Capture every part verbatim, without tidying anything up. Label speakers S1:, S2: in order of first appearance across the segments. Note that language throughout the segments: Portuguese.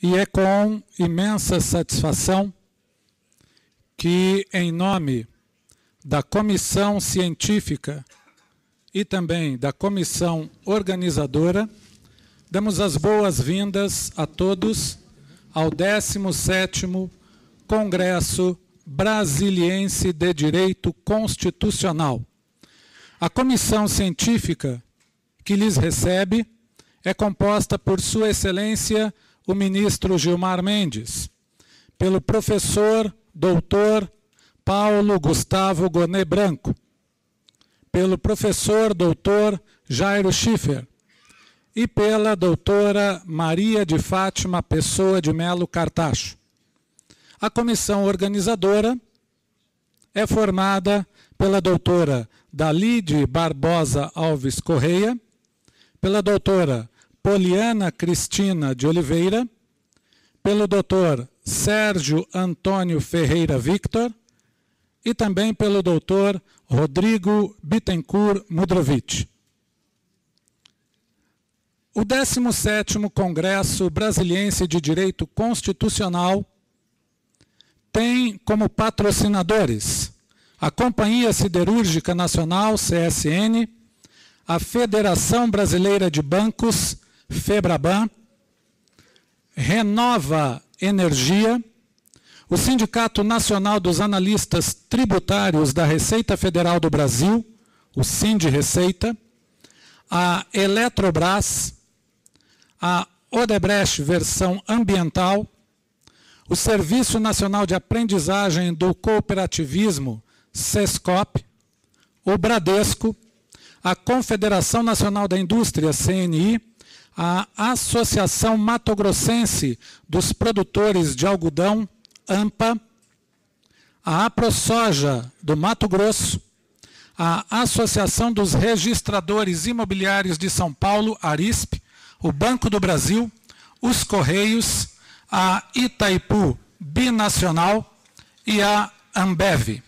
S1: E é com imensa satisfação que, em nome da Comissão Científica e também da Comissão Organizadora, damos as boas-vindas a todos ao décimo sétimo Congresso Brasiliense de Direito Constitucional. A Comissão Científica que lhes recebe é composta por Sua Excelência o ministro Gilmar Mendes, pelo professor doutor Paulo Gustavo Gonet Branco, pelo professor doutor Jairo Schiffer e pela doutora Maria de Fátima Pessoa de Melo Cartacho. A comissão organizadora é formada pela doutora Dalide Barbosa Alves Correia, pela doutora Poliana Cristina de Oliveira, pelo doutor Sérgio Antônio Ferreira Victor e também pelo doutor Rodrigo Bittencourt Mudrovich. O décimo sétimo Congresso Brasiliense de Direito Constitucional tem como patrocinadores a Companhia Siderúrgica Nacional, C S N, a Federação Brasileira de Bancos, FEBRABAN, Renova Energia, o Sindicato Nacional dos Analistas Tributários da Receita Federal do Brasil, o Sindreceita, a Eletrobras, a Odebrecht Versão Ambiental, o Serviço Nacional de Aprendizagem do Cooperativismo, SESCOP, o Bradesco, a Confederação Nacional da Indústria, C N I, a Associação Mato-Grossense dos Produtores de Algodão, AMPA, a AproSoja do Mato Grosso, a Associação dos Registradores Imobiliários de São Paulo, ARISP, o Banco do Brasil, os Correios, a Itaipu Binacional e a Ambev.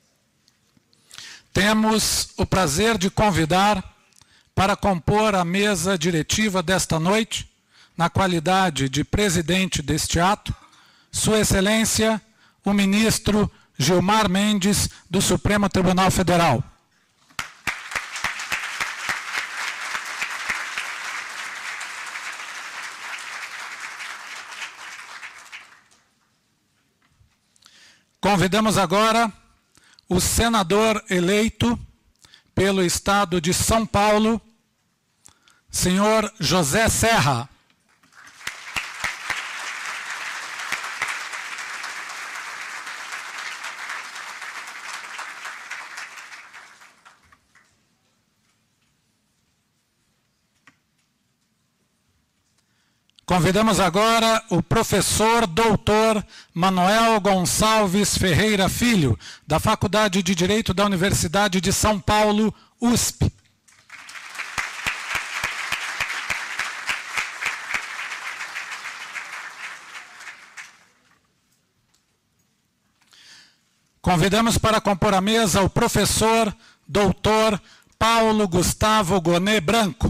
S1: Temos o prazer de convidar para compor a mesa diretiva desta noite, na qualidade de presidente deste ato, Sua Excelência, o ministro Gilmar Mendes, do Supremo Tribunal Federal. Convidamos agora o senador eleito pelo Estado de São Paulo, senhor José Serra. Convidamos agora o professor doutor Manuel Gonçalves Ferreira Filho, da Faculdade de Direito da Universidade de São Paulo, U S P. Convidamos para compor a mesa o professor doutor Paulo Gustavo Gonet Branco.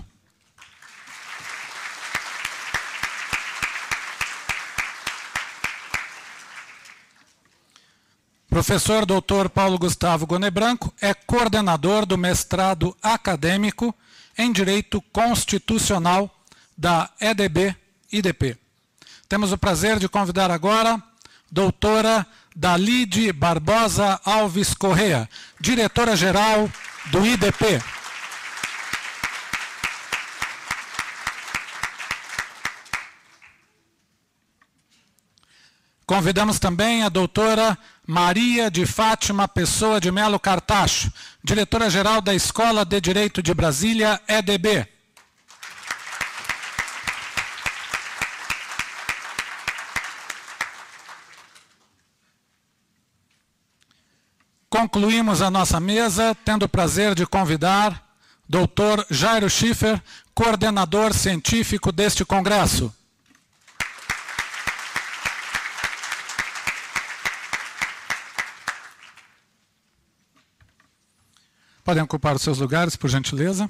S1: Professor doutor Paulo Gustavo Gonet Branco é coordenador do mestrado acadêmico em Direito Constitucional da E D B I D P. Temos o prazer de convidar agora doutora Dalide Barbosa Alves Correia, diretora-geral do I D P. Convidamos também a doutora Maria de Fátima Pessoa de Melo Cartacho, diretora-geral da Escola de Direito de Brasília, E D B. Concluímos a nossa mesa, tendo o prazer de convidar doutor Jairo Schiffer, coordenador científico deste congresso. Podem ocupar os seus lugares, por gentileza.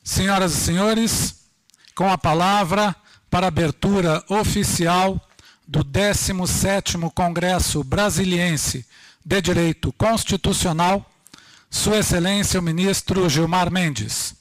S1: Senhoras e senhores, com a palavra para abertura oficial do décimo sétimo Congresso Brasiliense de Direito Constitucional, Sua Excelência o Ministro Gilmar Mendes.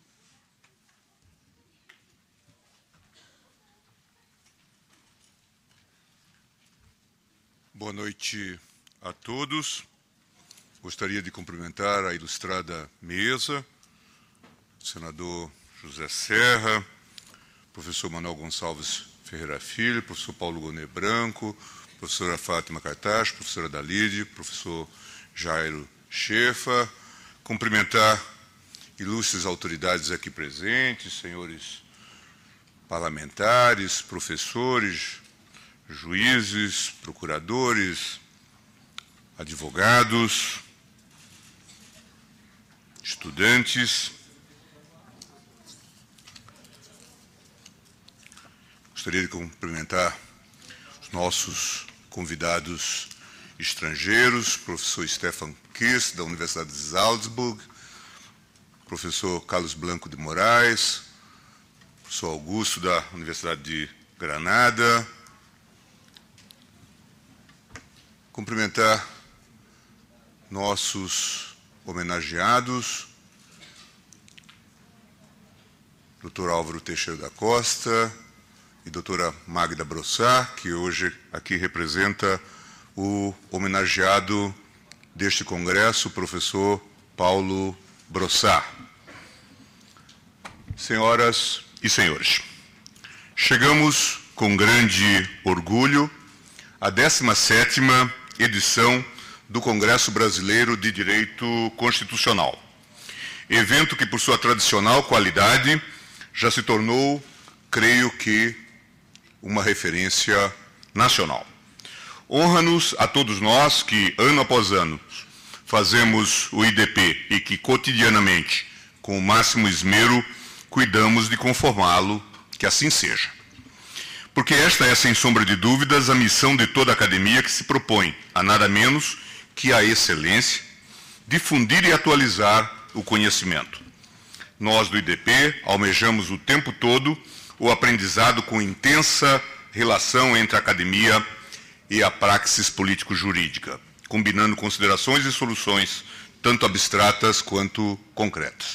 S2: Boa noite a todos. Gostaria de cumprimentar a ilustrada mesa, senador José Serra, professor Manuel Gonçalves Ferreira Filho, professor Paulo Gonet Branco, professora Fátima Cartaz, professora Dalide, professor Jairo Chefa, cumprimentar ilustres autoridades aqui presentes, senhores parlamentares, professores, juízes, procuradores, advogados, estudantes. Gostaria de cumprimentar os nossos convidados estrangeiros, professor Stefan Kiss, da Universidade de Salzburg, professor Carlos Blanco de Moraes, professor Augusto, da Universidade de Granada. Cumprimentar nossos homenageados, doutor Álvaro Teixeira da Costa e doutora Magda Brossard, que hoje aqui representa o homenageado deste congresso, o professor Paulo Brossard. Senhoras e senhores, chegamos com grande orgulho à décima sétima edição do Congresso Brasileiro de Direito Constitucional, evento que, por sua tradicional qualidade, já se tornou, creio que, uma referência nacional. Honra-nos a todos nós que, ano após ano, fazemos o I D P e que, cotidianamente, com o máximo esmero, cuidamos de conformá-lo, que assim seja. Porque esta é, sem sombra de dúvidas, a missão de toda a academia que se propõe a nada menos que a excelência, difundir e atualizar o conhecimento. Nós do I D P almejamos o tempo todo o aprendizado com intensa relação entre a academia e a praxis político-jurídica, combinando considerações e soluções tanto abstratas quanto concretas.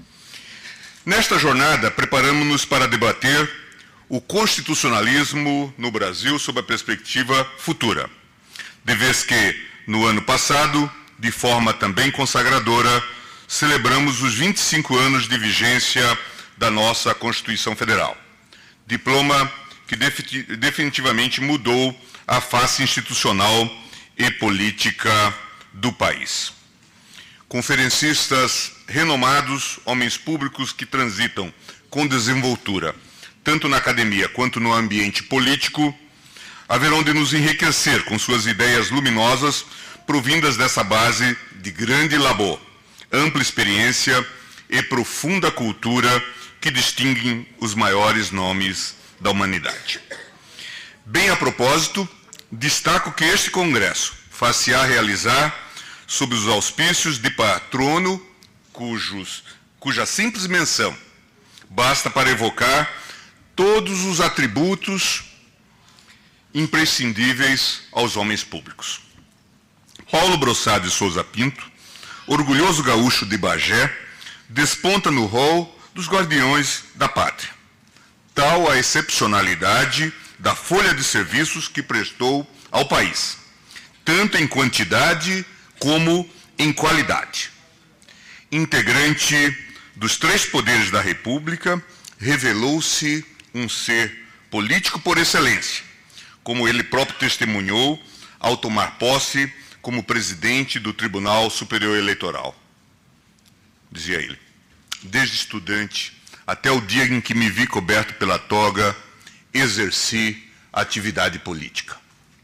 S2: Nesta jornada, preparamos-nos para debater o constitucionalismo no Brasil sob a perspectiva futura, de vez que, no ano passado, de forma também consagradora, celebramos os vinte e cinco anos de vigência da nossa Constituição Federal, diploma que definitivamente mudou a face institucional e política do país. Conferencistas renomados, homens públicos que transitam com desenvoltura, tanto na academia quanto no ambiente político, haverão de nos enriquecer com suas ideias luminosas, provindas dessa base de grande labor, ampla experiência e profunda cultura que distinguem os maiores nomes da humanidade. Bem a propósito, destaco que este congresso far-se-á realizar sob os auspícios de patrono cujos, cuja simples menção basta para evocar todos os atributos imprescindíveis aos homens públicos. Paulo Brossard de Souza Pinto, orgulhoso gaúcho de Bagé, desponta no rol dos guardiões da pátria. Tal a excepcionalidade da folha de serviços que prestou ao país, tanto em quantidade como em qualidade. Integrante dos três poderes da República, revelou-se um ser político por excelência, como ele próprio testemunhou ao tomar posse como presidente do Tribunal Superior Eleitoral. Dizia ele: desde estudante até o dia em que me vi coberto pela toga, exerci a atividade política.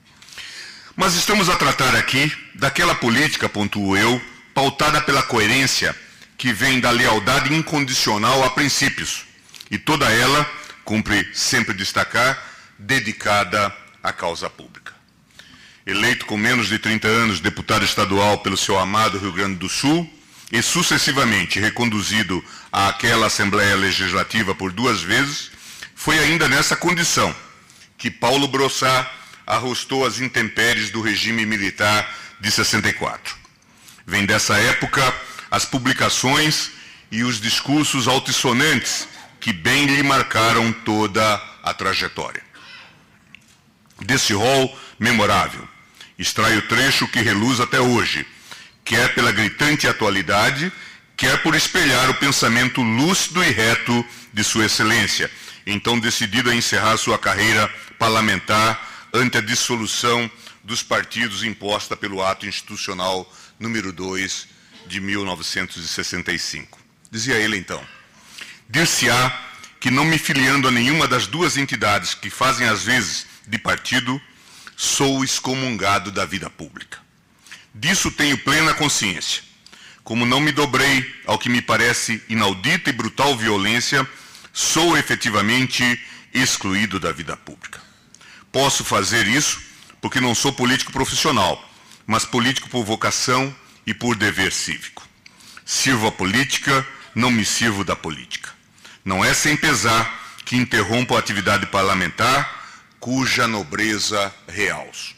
S2: Mas estamos a tratar aqui daquela política, pontuo eu, pautada pela coerência que vem da lealdade incondicional a princípios, e toda ela, cumpre sempre destacar, dedicada à causa pública. Eleito com menos de trinta anos deputado estadual pelo seu amado Rio Grande do Sul, e sucessivamente reconduzido àquela Assembleia Legislativa por duas vezes, foi ainda nessa condição que Paulo Brossat arrostou as intempéries do regime militar de sessenta e quatro. Vem dessa época as publicações e os discursos altissonantes que bem lhe marcaram toda a trajetória. Desse rol memorável, extrai o trecho que reluz até hoje, quer pela gritante atualidade, quer por espelhar o pensamento lúcido e reto de Sua Excelência, então decidido a encerrar sua carreira parlamentar ante a dissolução dos partidos imposta pelo ato institucional número dois de mil novecentos e sessenta e cinco. Dizia ele então: dir-se-á que, não me filiando a nenhuma das duas entidades que fazem às vezes de partido, sou excomungado da vida pública. Disso tenho plena consciência. Como não me dobrei ao que me parece inaudita e brutal violência, sou efetivamente excluído da vida pública. Posso fazer isso porque não sou político profissional, mas político por vocação e por dever cívico. Sirvo a política, não me sirvo da política. Não é sem pesar que interrompo a atividade parlamentar, cuja nobreza realço.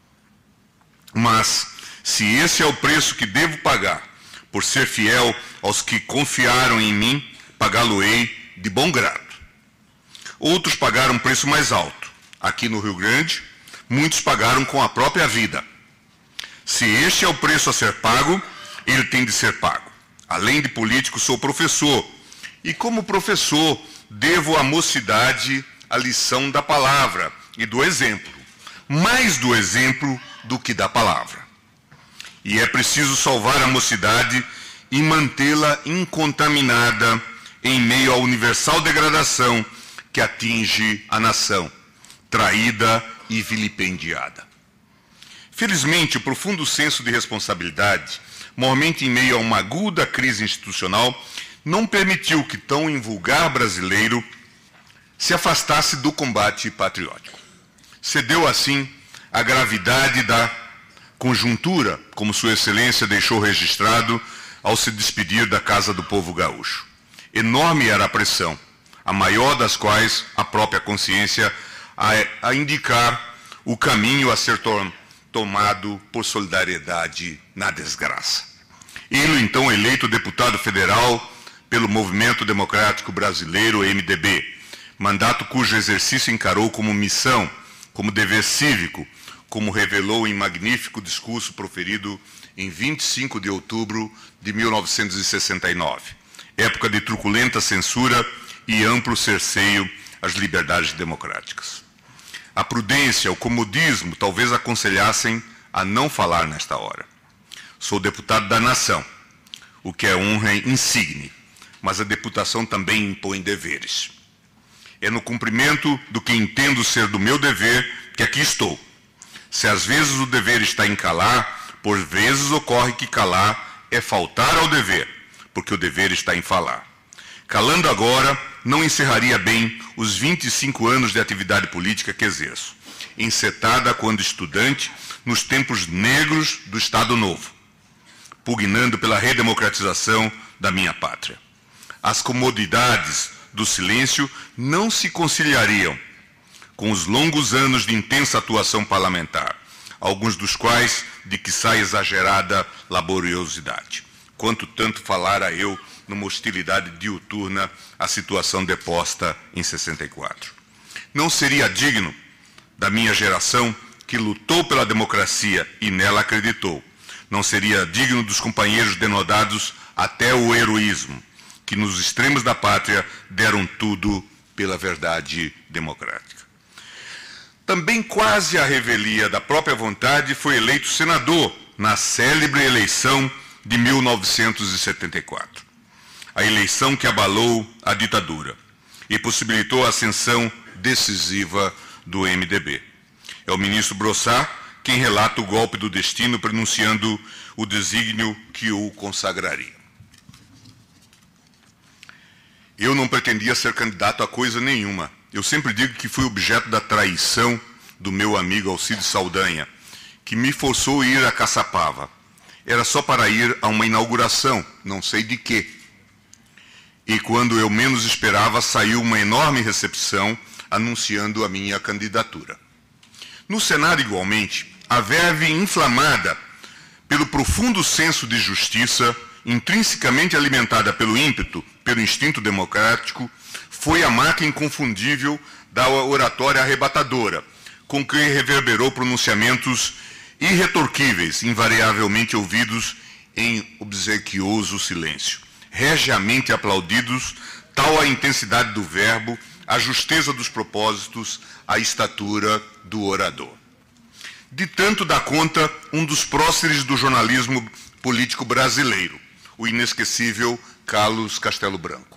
S2: Mas, se esse é o preço que devo pagar por ser fiel aos que confiaram em mim, pagá-lo-ei de bom grado. Outros pagaram um preço mais alto. Aqui no Rio Grande, muitos pagaram com a própria vida. Se este é o preço a ser pago, ele tem de ser pago. Além de político, sou professor. E como professor, devo à mocidade a lição da palavra e do exemplo. Mais do exemplo do que da palavra. E é preciso salvar a mocidade e mantê-la incontaminada em meio à universal degradação que atinge a nação, traída e vilipendiada. Felizmente, o profundo senso de responsabilidade, mormente em meio a uma aguda crise institucional, não permitiu que tão invulgar brasileiro se afastasse do combate patriótico. Cedeu, assim, à gravidade da conjuntura, como Sua Excelência deixou registrado ao se despedir da Casa do Povo Gaúcho. Enorme era a pressão, a maior das quais a própria consciência a, a indicar o caminho a ser to tomado por solidariedade na desgraça. Ele, então, eleito deputado federal pelo Movimento Democrático Brasileiro, M D B, mandato cujo exercício encarou como missão, como dever cívico, como revelou em magnífico discurso proferido em vinte e cinco de outubro de mil novecentos e sessenta e nove, época de truculenta censura e amplo cerceio às liberdades democráticas. A prudência, o comodismo, talvez aconselhassem a não falar nesta hora. Sou deputado da nação, o que é honra insigne, mas a deputação também impõe deveres. É no cumprimento do que entendo ser do meu dever que aqui estou. Se às vezes o dever está em calar, por vezes ocorre que calar é faltar ao dever, porque o dever está em falar. Calando agora, não encerraria bem os vinte e cinco anos de atividade política que exerço, encetada quando estudante nos tempos negros do Estado Novo, pugnando pela redemocratização da minha pátria. As comodidades do silêncio não se conciliariam com os longos anos de intensa atuação parlamentar, alguns dos quais de quiçá exagerada laboriosidade. Quanto tanto falara eu numa hostilidade diuturna à situação deposta em sessenta e quatro. Não seria digno da minha geração que lutou pela democracia e nela acreditou. Não seria digno dos companheiros denodados até o heroísmo, que nos extremos da pátria deram tudo pela verdade democrática. Também quase à revelia da própria vontade foi eleito senador na célebre eleição de mil novecentos e setenta e quatro. A eleição que abalou a ditadura e possibilitou a ascensão decisiva do M D B. É o ministro Brossat quem relata o golpe do destino, pronunciando o desígnio que o consagraria. Eu não pretendia ser candidato a coisa nenhuma. Eu sempre digo que fui objeto da traição do meu amigo Alcides Saldanha, que me forçou a ir a Caçapava. Era só para ir a uma inauguração, não sei de quê. E quando eu menos esperava, saiu uma enorme recepção anunciando a minha candidatura. No Senado, igualmente, a verve inflamada pelo profundo senso de justiça, intrinsecamente alimentada pelo ímpeto, pelo instinto democrático, foi a marca inconfundível da oratória arrebatadora, com que reverberou pronunciamentos irretorquíveis, invariavelmente ouvidos em obsequioso silêncio, regiamente aplaudidos, tal a intensidade do verbo, a justeza dos propósitos, a estatura do orador. De tanto dá conta um dos próceres do jornalismo político brasileiro, o inesquecível Carlos Castelo Branco.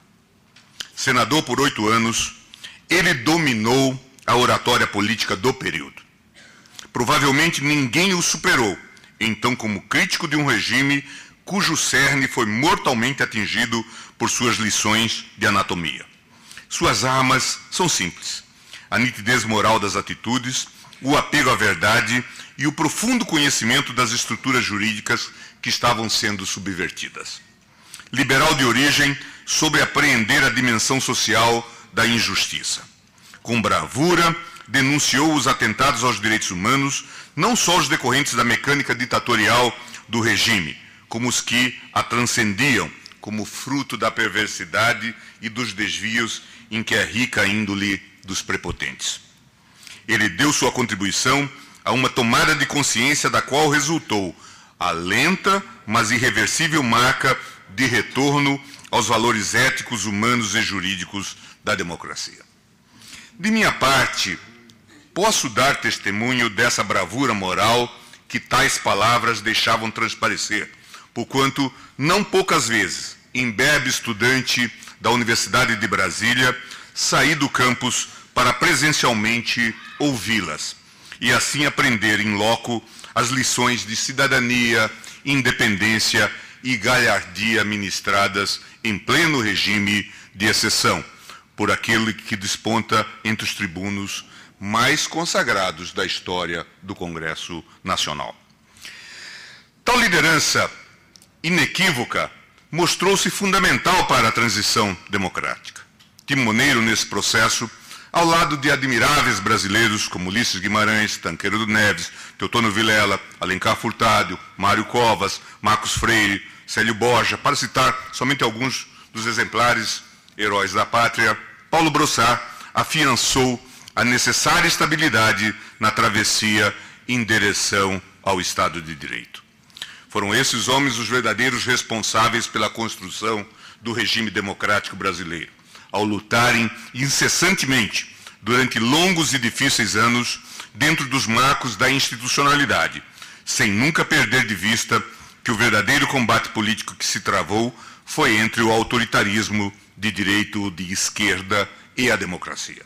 S2: Senador por oito anos, ele dominou a oratória política do período. Provavelmente ninguém o superou, então como crítico de um regime cujo cerne foi mortalmente atingido por suas lições de anatomia. Suas armas são simples: a nitidez moral das atitudes, o apego à verdade e o profundo conhecimento das estruturas jurídicas que estavam sendo subvertidas. Liberal de origem, soube apreender a dimensão social da injustiça. Com bravura, denunciou os atentados aos direitos humanos, não só os decorrentes da mecânica ditatorial do regime, como os que a transcendiam, como fruto da perversidade e dos desvios em que é rica a índole dos prepotentes. Ele deu sua contribuição a uma tomada de consciência da qual resultou a lenta, mas irreversível marca de retorno aos valores éticos, humanos e jurídicos da democracia. De minha parte, posso dar testemunho dessa bravura moral que tais palavras deixavam transparecer, porquanto, não poucas vezes, imberbe estudante da Universidade de Brasília, saí do campus para presencialmente ouvi-las e assim aprender em loco as lições de cidadania, independência e galhardia ministradas em pleno regime de exceção, por aquele que desponta entre os tribunos mais consagrados da história do Congresso Nacional. Tal liderança inequívoca mostrou-se fundamental para a transição democrática. Timoneiro nesse processo, ao lado de admiráveis brasileiros como Ulisses Guimarães, Tancredo Neves, Teotônio Vilela, Alencar Furtado, Mário Covas, Marcos Freire, Célio Borja, para citar somente alguns dos exemplares heróis da pátria, Paulo Brossard afiançou a necessária estabilidade na travessia em direção ao Estado de Direito. Foram esses homens os verdadeiros responsáveis pela construção do regime democrático brasileiro, ao lutarem incessantemente, durante longos e difíceis anos, dentro dos marcos da institucionalidade, sem nunca perder de vista que o verdadeiro combate político que se travou foi entre o autoritarismo de direito de esquerda e a democracia.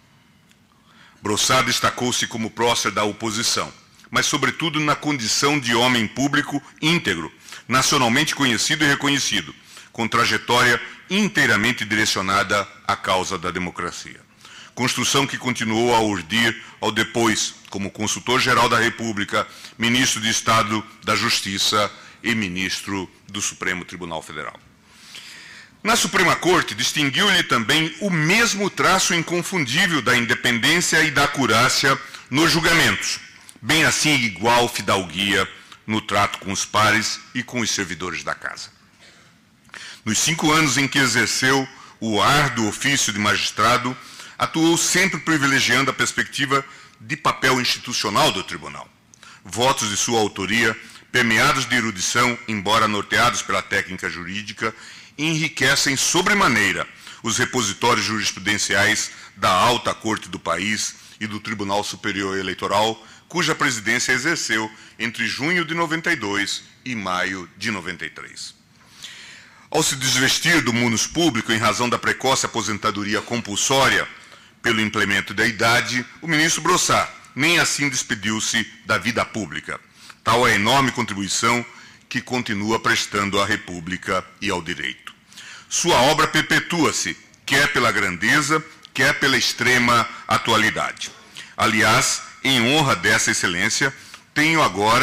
S2: Brossard destacou-se como prócer da oposição, mas sobretudo na condição de homem público íntegro, nacionalmente conhecido e reconhecido, com trajetória inteiramente direcionada à causa da democracia. Construção que continuou a urdir ao depois, como consultor-geral da República, ministro de Estado da Justiça e ministro do Supremo Tribunal Federal. Na Suprema Corte, distinguiu-lhe também o mesmo traço inconfundível da independência e da acurácia nos julgamentos, bem assim igual fidalguia no trato com os pares e com os servidores da casa. Nos cinco anos em que exerceu o árduo ofício de magistrado, atuou sempre privilegiando a perspectiva de papel institucional do tribunal. Votos de sua autoria, permeados de erudição, embora norteados pela técnica jurídica, enriquecem sobremaneira os repositórios jurisprudenciais da alta corte do país e do Tribunal Superior Eleitoral, cuja presidência exerceu entre junho de noventa e dois e maio de noventa e três. Ao se desvestir do munus público em razão da precoce aposentadoria compulsória pelo implemento da idade, o ministro Brossard nem assim despediu-se da vida pública. Tal é a enorme contribuição que continua prestando à República e ao direito. Sua obra perpetua-se, quer pela grandeza, quer pela extrema atualidade. Aliás, em honra dessa excelência, tenho agora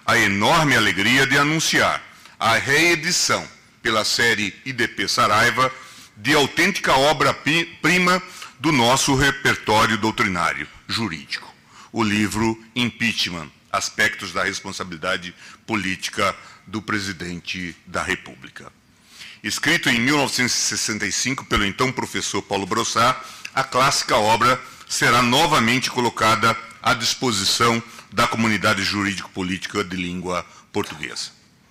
S2: a enorme alegria de anunciar a reedição pela série I D P Saraiva de autêntica obra-prima do nosso repertório doutrinário jurídico, o livro Impeachment, Aspectos da Responsabilidade Política do Presidente da República. Escrito em mil novecentos e sessenta e cinco pelo então professor Paulo Brossard, a clássica obra será novamente colocada à disposição da comunidade jurídico-política de língua portuguesa.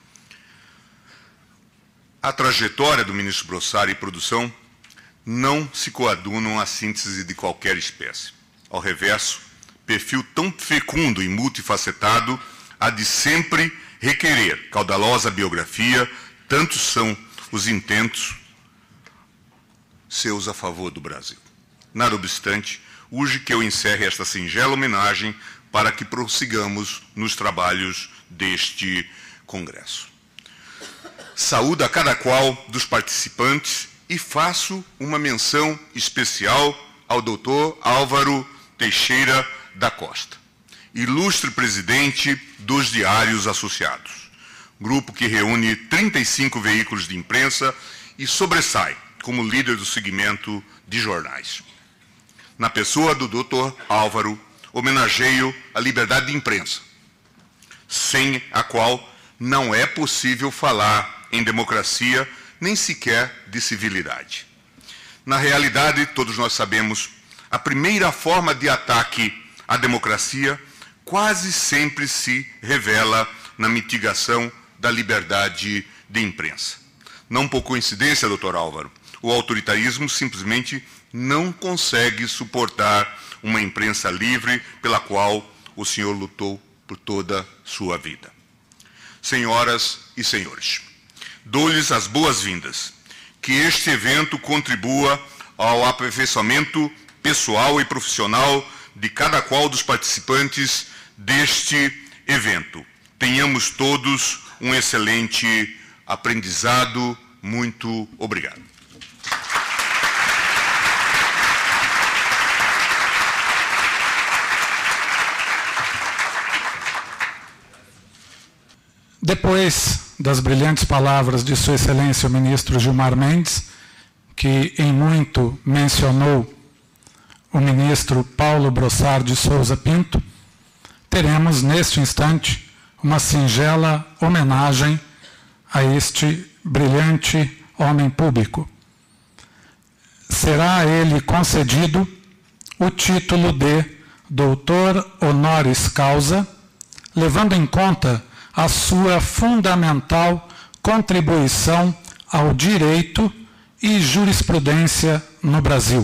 S2: A trajetória do ministro Brossard e produção não se coadunam à síntese de qualquer espécie. Ao reverso, perfil tão fecundo e multifacetado há de sempre requerer caudalosa biografia, tantos são os intentos seus a favor do Brasil. Nada obstante, urge que eu encerre esta singela homenagem para que prossigamos nos trabalhos deste Congresso. Saúdo a cada qual dos participantes e faço uma menção especial ao doutor Álvaro Teixeira da Costa, ilustre presidente dos Diários Associados, grupo que reúne trinta e cinco veículos de imprensa e sobressai como líder do segmento de jornais. Na pessoa do doutor Álvaro, homenageio a liberdade de imprensa, sem a qual não é possível falar em democracia, nem sequer de civilidade. Na realidade, todos nós sabemos, a primeira forma de ataque à democracia quase sempre se revela na mitigação da liberdade de imprensa. Não por coincidência, doutor Álvaro, o autoritarismo simplesmente não consegue suportar uma imprensa livre pela qual o senhor lutou por toda a sua vida. Senhoras e senhores, dou-lhes as boas-vindas. Que este evento contribua ao aperfeiçoamento pessoal e profissional de cada qual dos participantes deste evento. Tenhamos todos um excelente aprendizado. Muito obrigado.
S1: Depois das brilhantes palavras de Sua Excelência o ministro Gilmar Mendes, que em muito mencionou o ministro Paulo Brossard de Souza Pinto, teremos neste instante uma singela homenagem a este brilhante homem público. Será a ele concedido o título de doutor honoris causa, levando em conta a sua fundamental contribuição ao direito e jurisprudência no Brasil.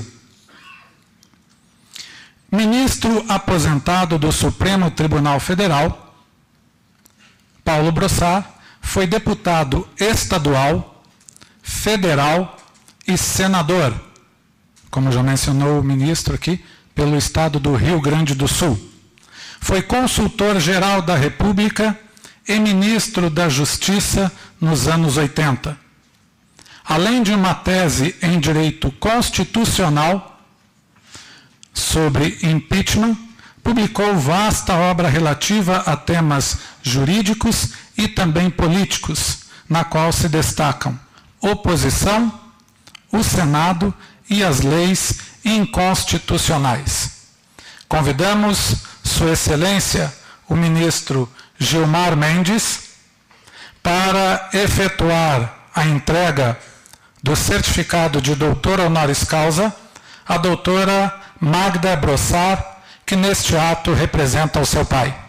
S1: Ministro aposentado do Supremo Tribunal Federal, Paulo Brossard foi deputado estadual, federal e senador, como já mencionou o ministro aqui, pelo estado do Rio Grande do Sul. Foi consultor-geral da República e ministro da Justiça nos anos oitenta. Além de uma tese em direito constitucional sobre impeachment, publicou vasta obra relativa a temas jurídicos e também políticos, na qual se destacam oposição, o Senado e as leis inconstitucionais. Convidamos Sua Excelência, o ministro Gilmar Mendes, para efetuar a entrega do certificado de doutor honoris causa à doutora Magda Brossard, que neste ato representa o seu pai.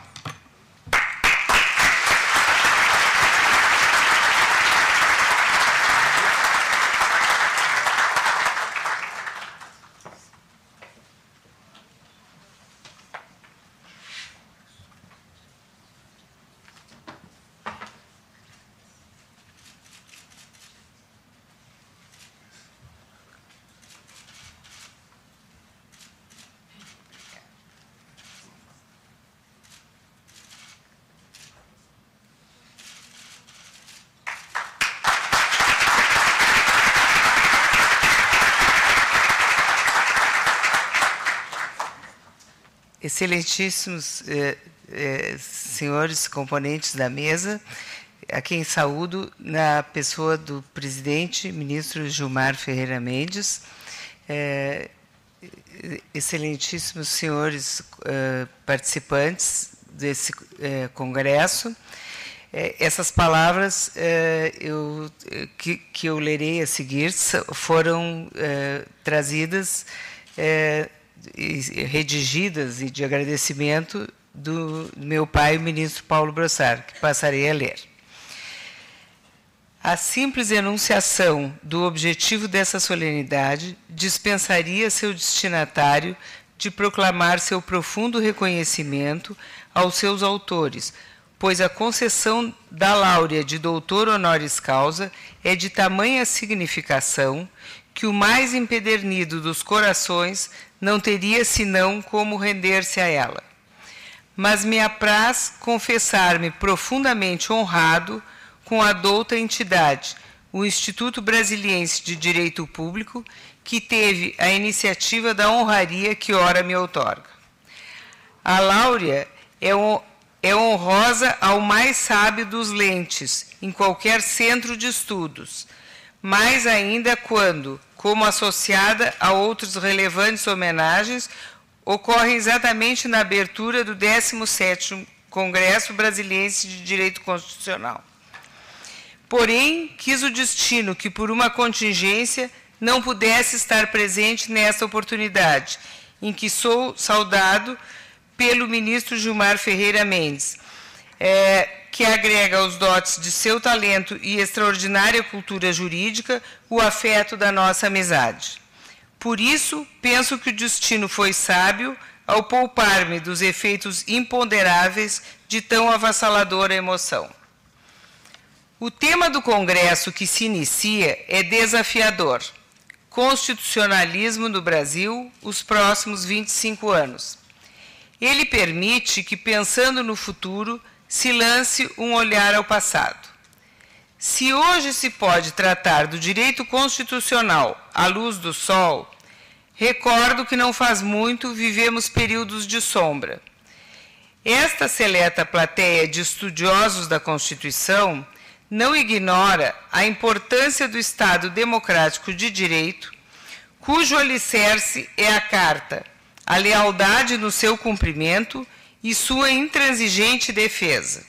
S3: Excelentíssimos eh, eh, senhores componentes da mesa, a quem saúdo na pessoa do presidente, ministro Gilmar Ferreira Mendes, eh, excelentíssimos senhores eh, participantes desse eh, congresso. Eh, essas palavras eh, eu, que, que eu lerei a seguir foram eh, trazidas eh, e redigidas e de agradecimento do meu pai, o ministro Paulo Brossard, que passarei a ler. A simples enunciação do objetivo dessa solenidade dispensaria seu destinatário de proclamar seu profundo reconhecimento aos seus autores, pois a concessão da láurea de doutor honoris causa é de tamanha significação que o mais empedernido dos corações não teria senão como render-se a ela. Mas me apraz confessar-me profundamente honrado com a douta entidade, o Instituto Brasiliense de Direito Público, que teve a iniciativa da honraria que ora me outorga. A láurea é, on, é honrosa ao mais sábio dos lentes, em qualquer centro de estudos, mais ainda quando, como associada a outras relevantes homenagens, ocorre exatamente na abertura do décimo sétimo Congresso Brasiliense de Direito Constitucional. Porém, quis o destino que, por uma contingência, não pudesse estar presente nesta oportunidade, em que sou saudado pelo ministro Gilmar Ferreira Mendes, é, que agrega aos dotes de seu talento e extraordinária cultura jurídica o afeto da nossa amizade. Por isso, penso que o destino foi sábio ao poupar-me dos efeitos imponderáveis de tão avassaladora emoção. O tema do congresso que se inicia é desafiador. Constitucionalismo no Brasil, os próximos vinte e cinco anos. Ele permite que, pensando no futuro, se lance um olhar ao passado. Se hoje se pode tratar do direito constitucional à luz do sol, recordo que não faz muito vivemos períodos de sombra. Esta seleta plateia de estudiosos da Constituição não ignora a importância do Estado democrático de direito, cujo alicerce é a Carta, a lealdade no seu cumprimento e sua intransigente defesa.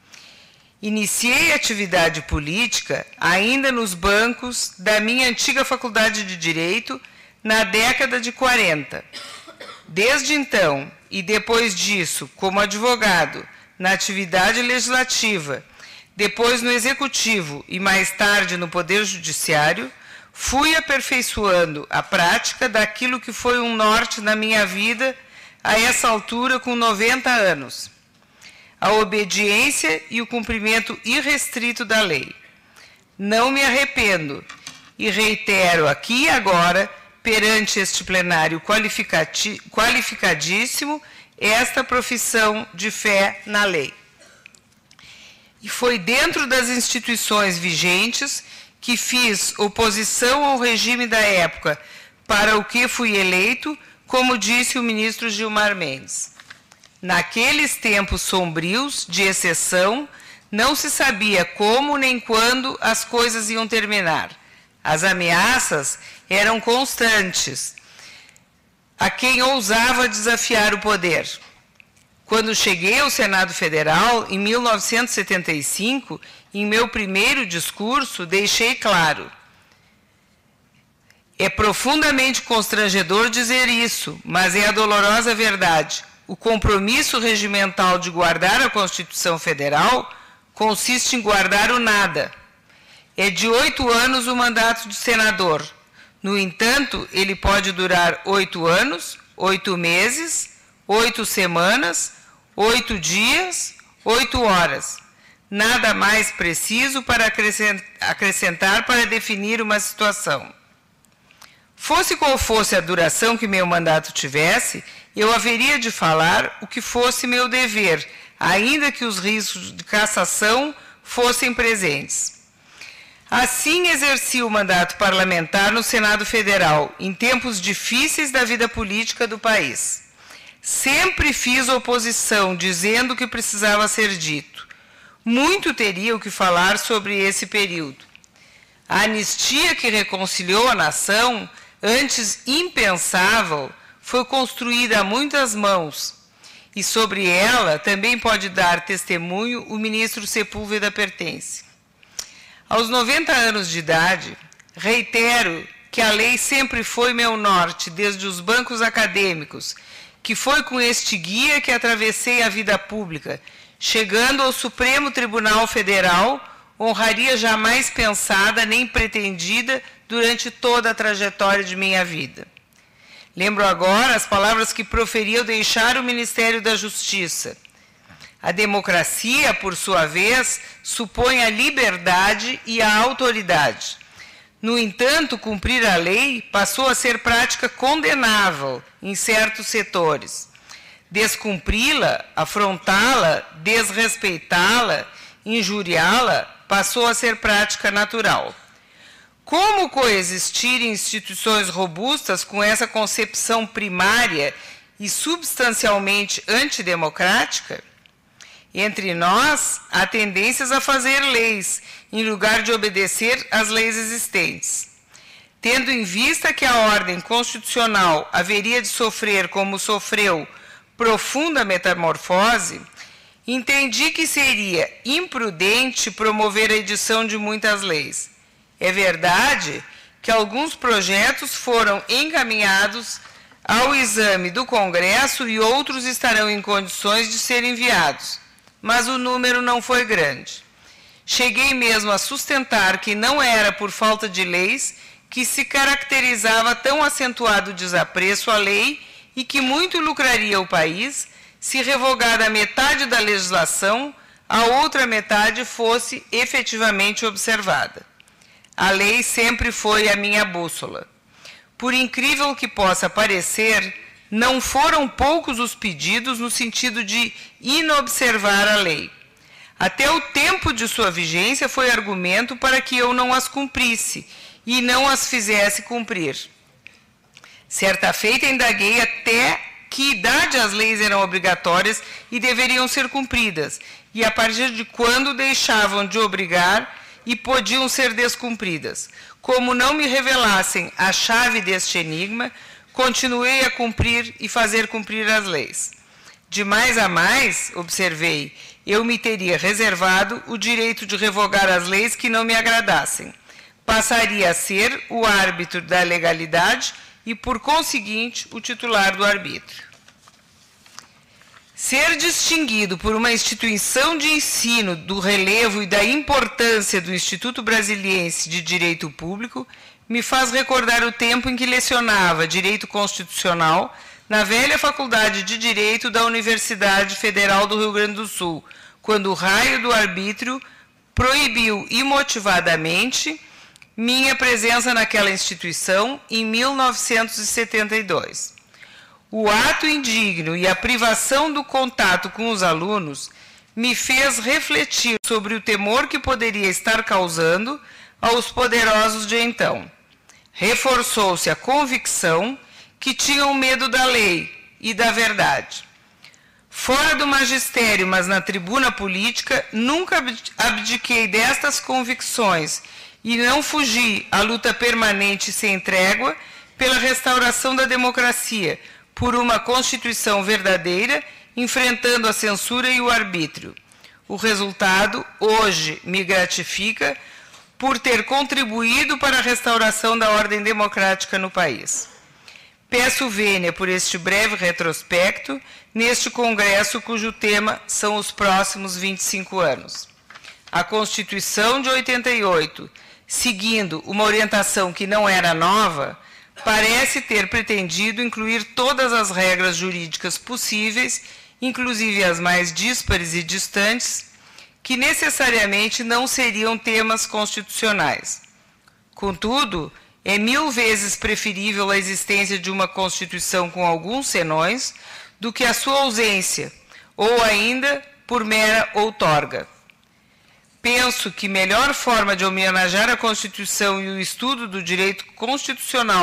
S3: Iniciei atividade política ainda nos bancos da minha antiga Faculdade de Direito na década de quarenta. Desde então, e depois disso, como advogado, na atividade legislativa, depois no Executivo e mais tarde no Poder Judiciário, fui aperfeiçoando a prática daquilo que foi um norte na minha vida a essa altura com noventa anos. A obediência e o cumprimento irrestrito da lei. Não me arrependo e reitero aqui e agora, perante este plenário qualificadíssimo, esta profissão de fé na lei. E foi dentro das instituições vigentes que fiz oposição ao regime da época, para o que fui eleito, como disse o ministro Gilmar Mendes. Naqueles tempos sombrios, de exceção, não se sabia como nem quando as coisas iam terminar. As ameaças eram constantes a quem ousava desafiar o poder. Quando cheguei ao Senado Federal, em mil novecentos e setenta e cinco, em meu primeiro discurso, deixei claro: é profundamente constrangedor dizer isso, mas é a dolorosa verdade. O compromisso regimental de guardar a Constituição Federal consiste em guardar o nada. É de oito anos o mandato de senador. No entanto, ele pode durar oito anos, oito meses, oito semanas, oito dias, oito horas. Nada mais preciso para acrescentar para definir uma situação. Fosse qual fosse a duração que meu mandato tivesse, eu haveria de falar o que fosse meu dever, ainda que os riscos de cassação fossem presentes. Assim exerci o mandato parlamentar no Senado Federal, em tempos difíceis da vida política do país. Sempre fiz oposição, dizendo o que precisava ser dito. Muito teria o que falar sobre esse período. A anistia que reconciliou a nação, antes impensável, foi construída a muitas mãos, e sobre ela também pode dar testemunho o ministro Sepúlveda Pertence. Aos noventa anos de idade, reitero que a lei sempre foi meu norte, desde os bancos acadêmicos, que foi com este guia que atravessei a vida pública, chegando ao Supremo Tribunal Federal, honraria jamais pensada nem pretendida durante toda a trajetória de minha vida. Lembro agora as palavras que proferi ao deixar o Ministério da Justiça. A democracia, por sua vez, supõe a liberdade e a autoridade. No entanto, cumprir a lei passou a ser prática condenável em certos setores. Descumpri-la, afrontá-la, desrespeitá-la, injuriá-la, passou a ser prática natural. Como coexistir em instituições robustas com essa concepção primária e substancialmente antidemocrática? Entre nós, há tendências a fazer leis, em lugar de obedecer às leis existentes. Tendo em vista que a ordem constitucional haveria de sofrer, como sofreu, profunda metamorfose, entendi que seria imprudente promover a edição de muitas leis. É verdade que alguns projetos foram encaminhados ao exame do Congresso e outros estarão em condições de ser enviados, mas o número não foi grande. Cheguei mesmo a sustentar que não era por falta de leis que se caracterizava tão acentuado desapreço à lei e que muito lucraria o país se revogada a metade da legislação, a outra metade fosse efetivamente observada. A lei sempre foi a minha bússola. Por incrível que possa parecer, não foram poucos os pedidos no sentido de inobservar a lei. Até o tempo de sua vigência foi argumento para que eu não as cumprisse e não as fizesse cumprir. Certa feita, indaguei até que idade as leis eram obrigatórias e deveriam ser cumpridas, e a partir de quando deixavam de obrigar e podiam ser descumpridas. Como não me revelassem a chave deste enigma, continuei a cumprir e fazer cumprir as leis. De mais a mais, observei, eu me teria reservado o direito de revogar as leis que não me agradassem. Passaria a ser o árbitro da legalidade e, por conseguinte, o titular do arbítrio. Ser distinguido por uma instituição de ensino do relevo e da importância do Instituto Brasiliense de Direito Público me faz recordar o tempo em que lecionava Direito Constitucional na velha Faculdade de Direito da Universidade Federal do Rio Grande do Sul, quando o raio do arbítrio proibiu imotivadamente minha presença naquela instituição em mil novecentos e setenta e dois. O ato indigno e a privação do contato com os alunos me fez refletir sobre o temor que poderia estar causando aos poderosos de então. Reforçou-se a convicção que tinham medo da lei e da verdade. Fora do magistério, mas na tribuna política, nunca abdiquei destas convicções e não fugi à luta permanente sem trégua pela restauração da democracia, por uma Constituição verdadeira, enfrentando a censura e o arbítrio. O resultado, hoje, me gratifica por ter contribuído para a restauração da ordem democrática no país. Peço vênia por este breve retrospecto neste congresso cujo tema são os próximos vinte e cinco anos. A Constituição de oitenta e oito, seguindo uma orientação que não era nova, parece ter pretendido incluir todas as regras jurídicas possíveis, inclusive as mais díspares e distantes, que necessariamente não seriam temas constitucionais. Contudo, é mil vezes preferível a existência de uma Constituição com alguns senões do que a sua ausência, ou ainda por mera outorga. Penso que melhor forma de homenagear a Constituição e o estudo do direito constitucional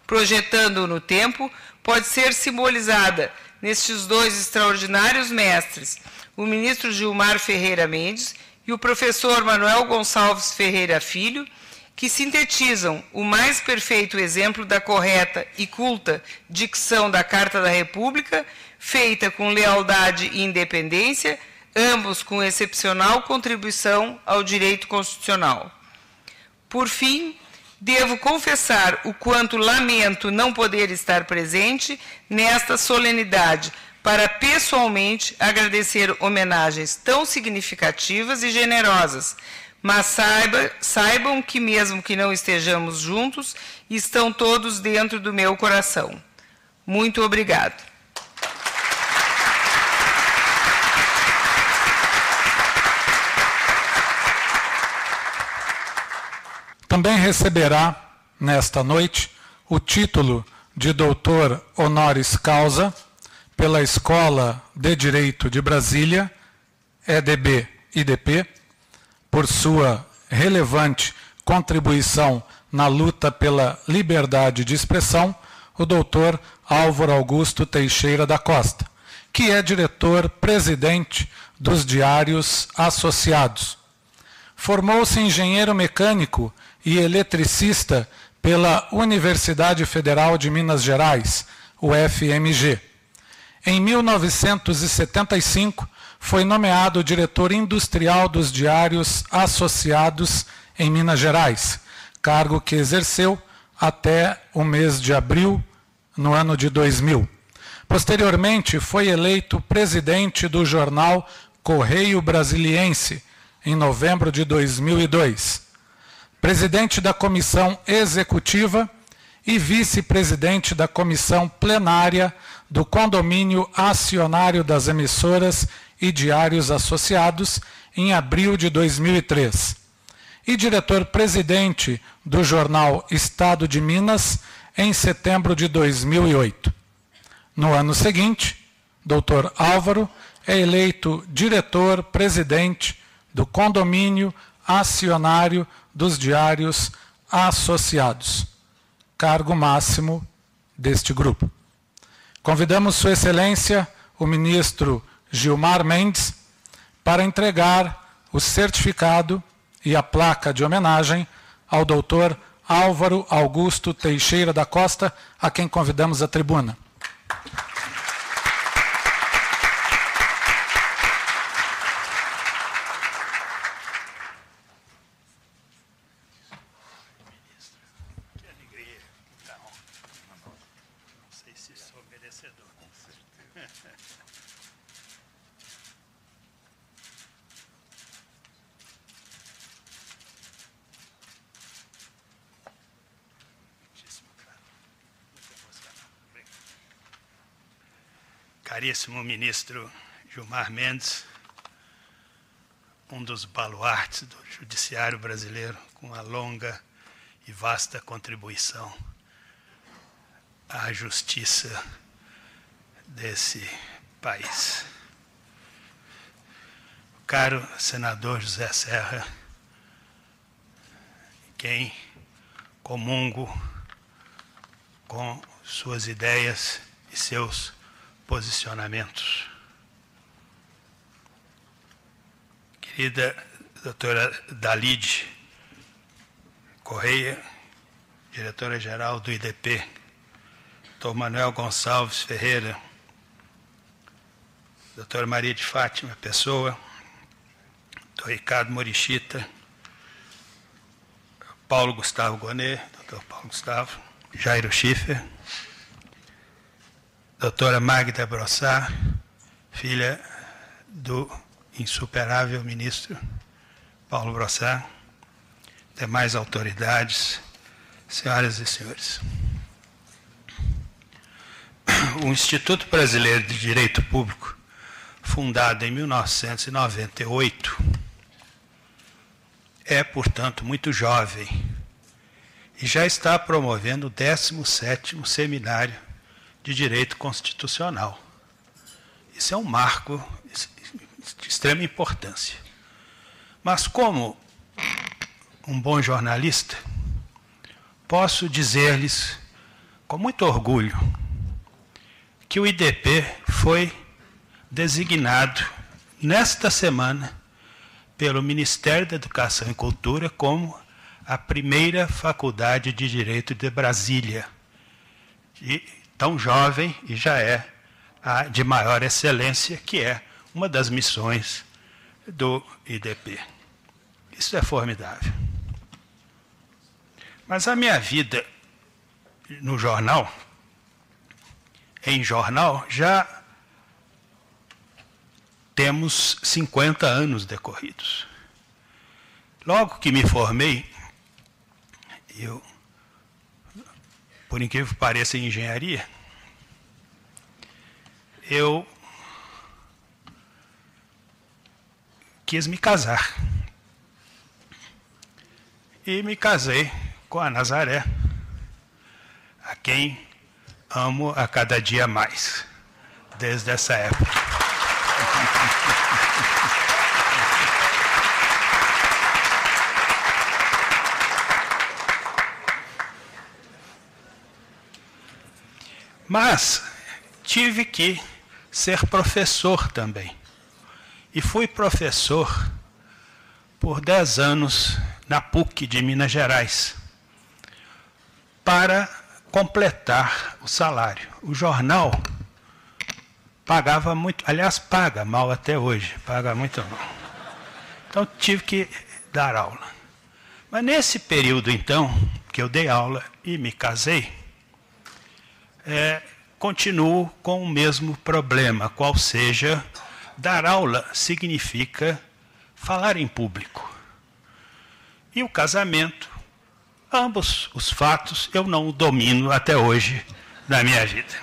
S3: projetando-o no tempo, pode ser simbolizada nestes dois extraordinários mestres, o ministro Gilmar Ferreira Mendes e o professor Manuel Gonçalves Ferreira Filho, que sintetizam o mais perfeito exemplo da correta e culta dicção da Carta da República, feita com lealdade e independência, ambos com excepcional contribuição ao direito constitucional. Por fim, devo confessar o quanto lamento não poder estar presente nesta solenidade para pessoalmente agradecer homenagens tão significativas e generosas, mas saiba, saibam que mesmo que não estejamos juntos, estão todos dentro do meu coração. Muito obrigado.
S1: Também receberá, nesta noite, o título de doutor honoris causa pela Escola de Direito de Brasília, E D B I D P, por sua relevante contribuição na luta pela liberdade de expressão, o doutor Álvaro Augusto Teixeira da Costa, que é diretor-presidente dos Diários Associados. Formou-se engenheiro mecânico e eletricista pela Universidade Federal de Minas Gerais, U F M G. Em mil novecentos e setenta e cinco, foi nomeado diretor industrial dos Diários Associados em Minas Gerais, cargo que exerceu até o mês de abril, no ano de dois mil. Posteriormente, foi eleito presidente do jornal Correio Brasiliense, em novembro de dois mil e dois. Presidente da Comissão Executiva e vice-presidente da Comissão Plenária do Condomínio Acionário das Emissoras e Diários Associados, em abril de dois mil e três. E diretor-presidente do jornal Estado de Minas, em setembro de dois mil e oito. No ano seguinte, doutor Álvaro é eleito diretor-presidente do Condomínio Acionário dos Diários Associados, cargo máximo deste grupo. Convidamos Sua Excelência, o ministro Gilmar Mendes, para entregar o certificado e a placa de homenagem ao doutor Álvaro Augusto Teixeira da Costa, a quem convidamos à tribuna.
S4: Caríssimo ministro Gilmar Mendes, um dos baluartes do judiciário brasileiro, com uma longa e vasta contribuição à justiça desse país. O caro senador José Serra, quem comungo com suas ideias e seus posicionamentos. Querida doutora Dalide Correia, diretora-geral do I D P, doutor Manuel Gonçalves Ferreira, doutora Maria de Fátima Pessoa, doutor Ricardo Morichita, Paulo Gustavo Gonet, doutor Paulo Gustavo, Jairo Schiffer, doutora Magda Brossard, filha do insuperável ministro Paulo Brossard, demais autoridades, senhoras e senhores. O Instituto Brasileiro de Direito Público, fundado em mil novecentos e noventa e oito, é, portanto, muito jovem e já está promovendo o décimo sétimo Seminário de Direito Constitucional. Isso é um marco de extrema importância. Mas, como um bom jornalista, posso dizer-lhes com muito orgulho que o I D P foi designado nesta semana pelo Ministério da Educação e Cultura como a primeira faculdade de Direito de Brasília. E tão jovem e já é a de maior excelência, que é uma das missões do I D P. Isso é formidável. Mas a minha vida no jornal, em jornal, já temos cinquenta anos decorridos. Logo que me formei, eu, por incrível que pareça, em engenharia, eu quis me casar. E me casei com a Nazaré, a quem amo a cada dia mais, desde essa época. Mas tive que ser professor também. E fui professor por dez anos na PUC de Minas Gerais, para completar o salário. O jornal pagava muito, aliás, paga mal até hoje, paga muito mal. Então tive que dar aula. Mas nesse período, então, que eu dei aula e me casei, é, continuo com o mesmo problema, qual seja, dar aula significa falar em público. E o casamento, ambos os fatos, eu não domino até hoje na minha vida.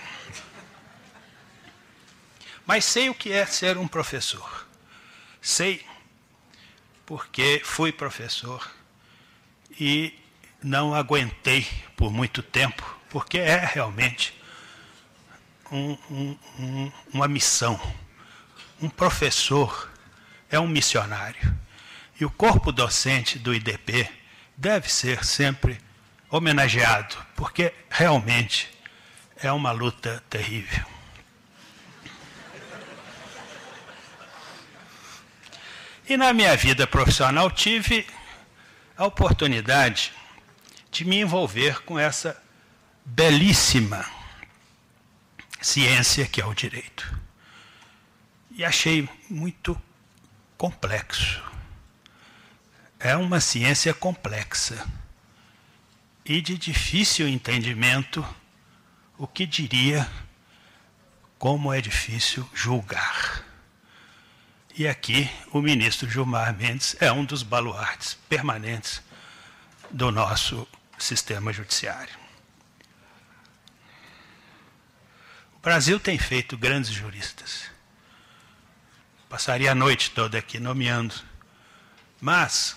S4: Mas sei o que é ser um professor. Sei porque fui professor e não aguentei por muito tempo, porque é realmente um, um, um, uma missão. Um professor é um missionário. E o corpo docente do I D P deve ser sempre homenageado, porque realmente é uma luta terrível. E na minha vida profissional tive a oportunidade de me envolver com essa belíssima ciência que é o direito. E achei muito complexo. É uma ciência complexa e de difícil entendimento, o que diria como é difícil julgar. E aqui o ministro Gilmar Mendes é um dos baluartes permanentes do nosso sistema judiciário. O Brasil tem feito grandes juristas. Passaria a noite toda aqui nomeando. Mas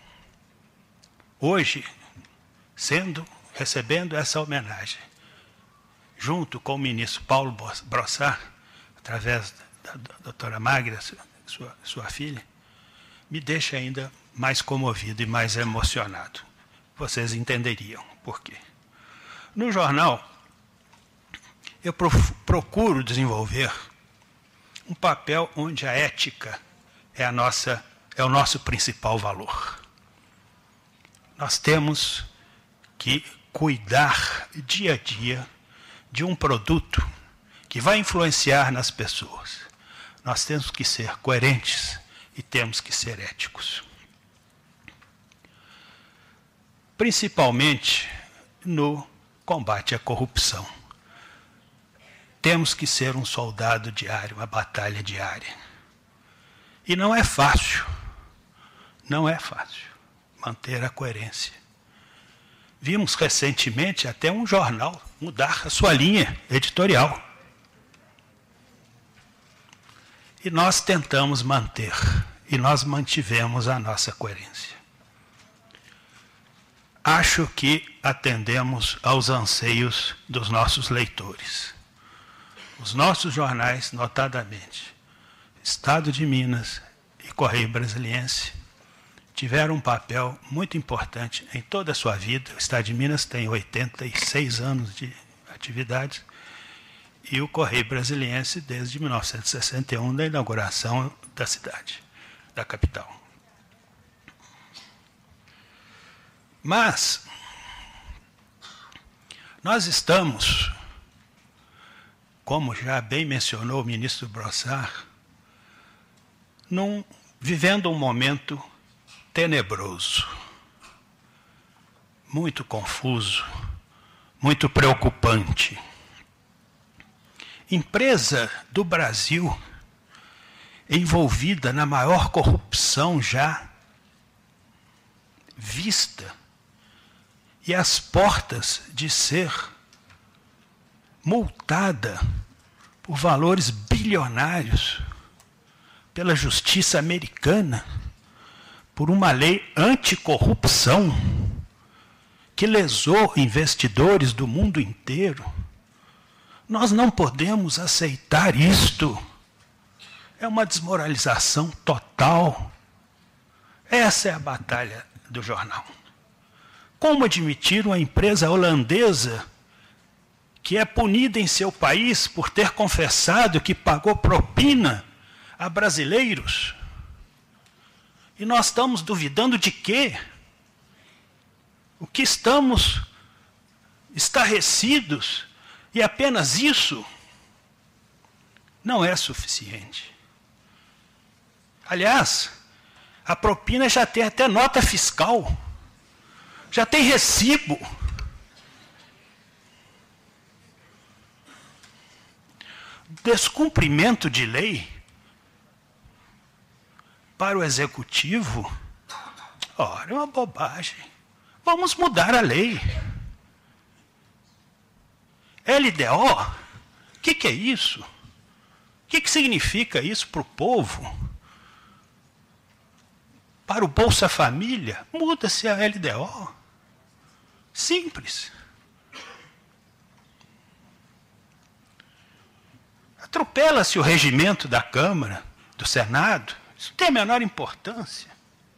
S4: hoje, sendo, recebendo essa homenagem, junto com o ministro Paulo Brossard, através da doutora Magda, sua, sua filha, me deixa ainda mais comovido e mais emocionado. Vocês entenderiam por quê. No jornal, eu procuro desenvolver um papel onde a ética é, a nossa, é o nosso principal valor. Nós temos que cuidar dia a dia de um produto que vai influenciar nas pessoas. Nós temos que ser coerentes e temos que ser éticos. Principalmente no combate à corrupção. Temos que ser um soldado diário, uma batalha diária. E não é fácil, não é fácil manter a coerência. Vimos recentemente até um jornal mudar a sua linha editorial. E nós tentamos manter, e nós mantivemos a nossa coerência. Acho que atendemos aos anseios dos nossos leitores. Os nossos jornais, notadamente, Estado de Minas e Correio Brasiliense, tiveram um papel muito importante em toda a sua vida. O Estado de Minas tem oitenta e seis anos de, atividades, e o Correio Brasiliense desde mil novecentos e sessenta e um, da inauguração da cidade, da capital. Mas nós estamos, como já bem mencionou o ministro Brossard, num, vivendo um momento tenebroso, muito confuso, muito preocupante. Empresa do Brasil envolvida na maior corrupção já vista e às portas de ser multada por valores bilionários pela justiça americana, por uma lei anticorrupção que lesou investidores do mundo inteiro. Nós não podemos aceitar isto. É uma desmoralização total. Essa é a batalha do jornal. Como admitir uma empresa holandesa que é punida em seu país por ter confessado que pagou propina a brasileiros? E nós estamos duvidando de quê? O que estamos estarrecidos? E apenas isso não é suficiente. Aliás, a propina já tem até nota fiscal, já tem recibo. Descumprimento de lei para o executivo, ora, é uma bobagem. Vamos mudar a lei. L D O, o que, que é isso? O que, que significa isso para o povo? Para o Bolsa Família, muda-se a L D O. Simples. Atropela-se o regimento da Câmara, do Senado. Isso não tem a menor importância.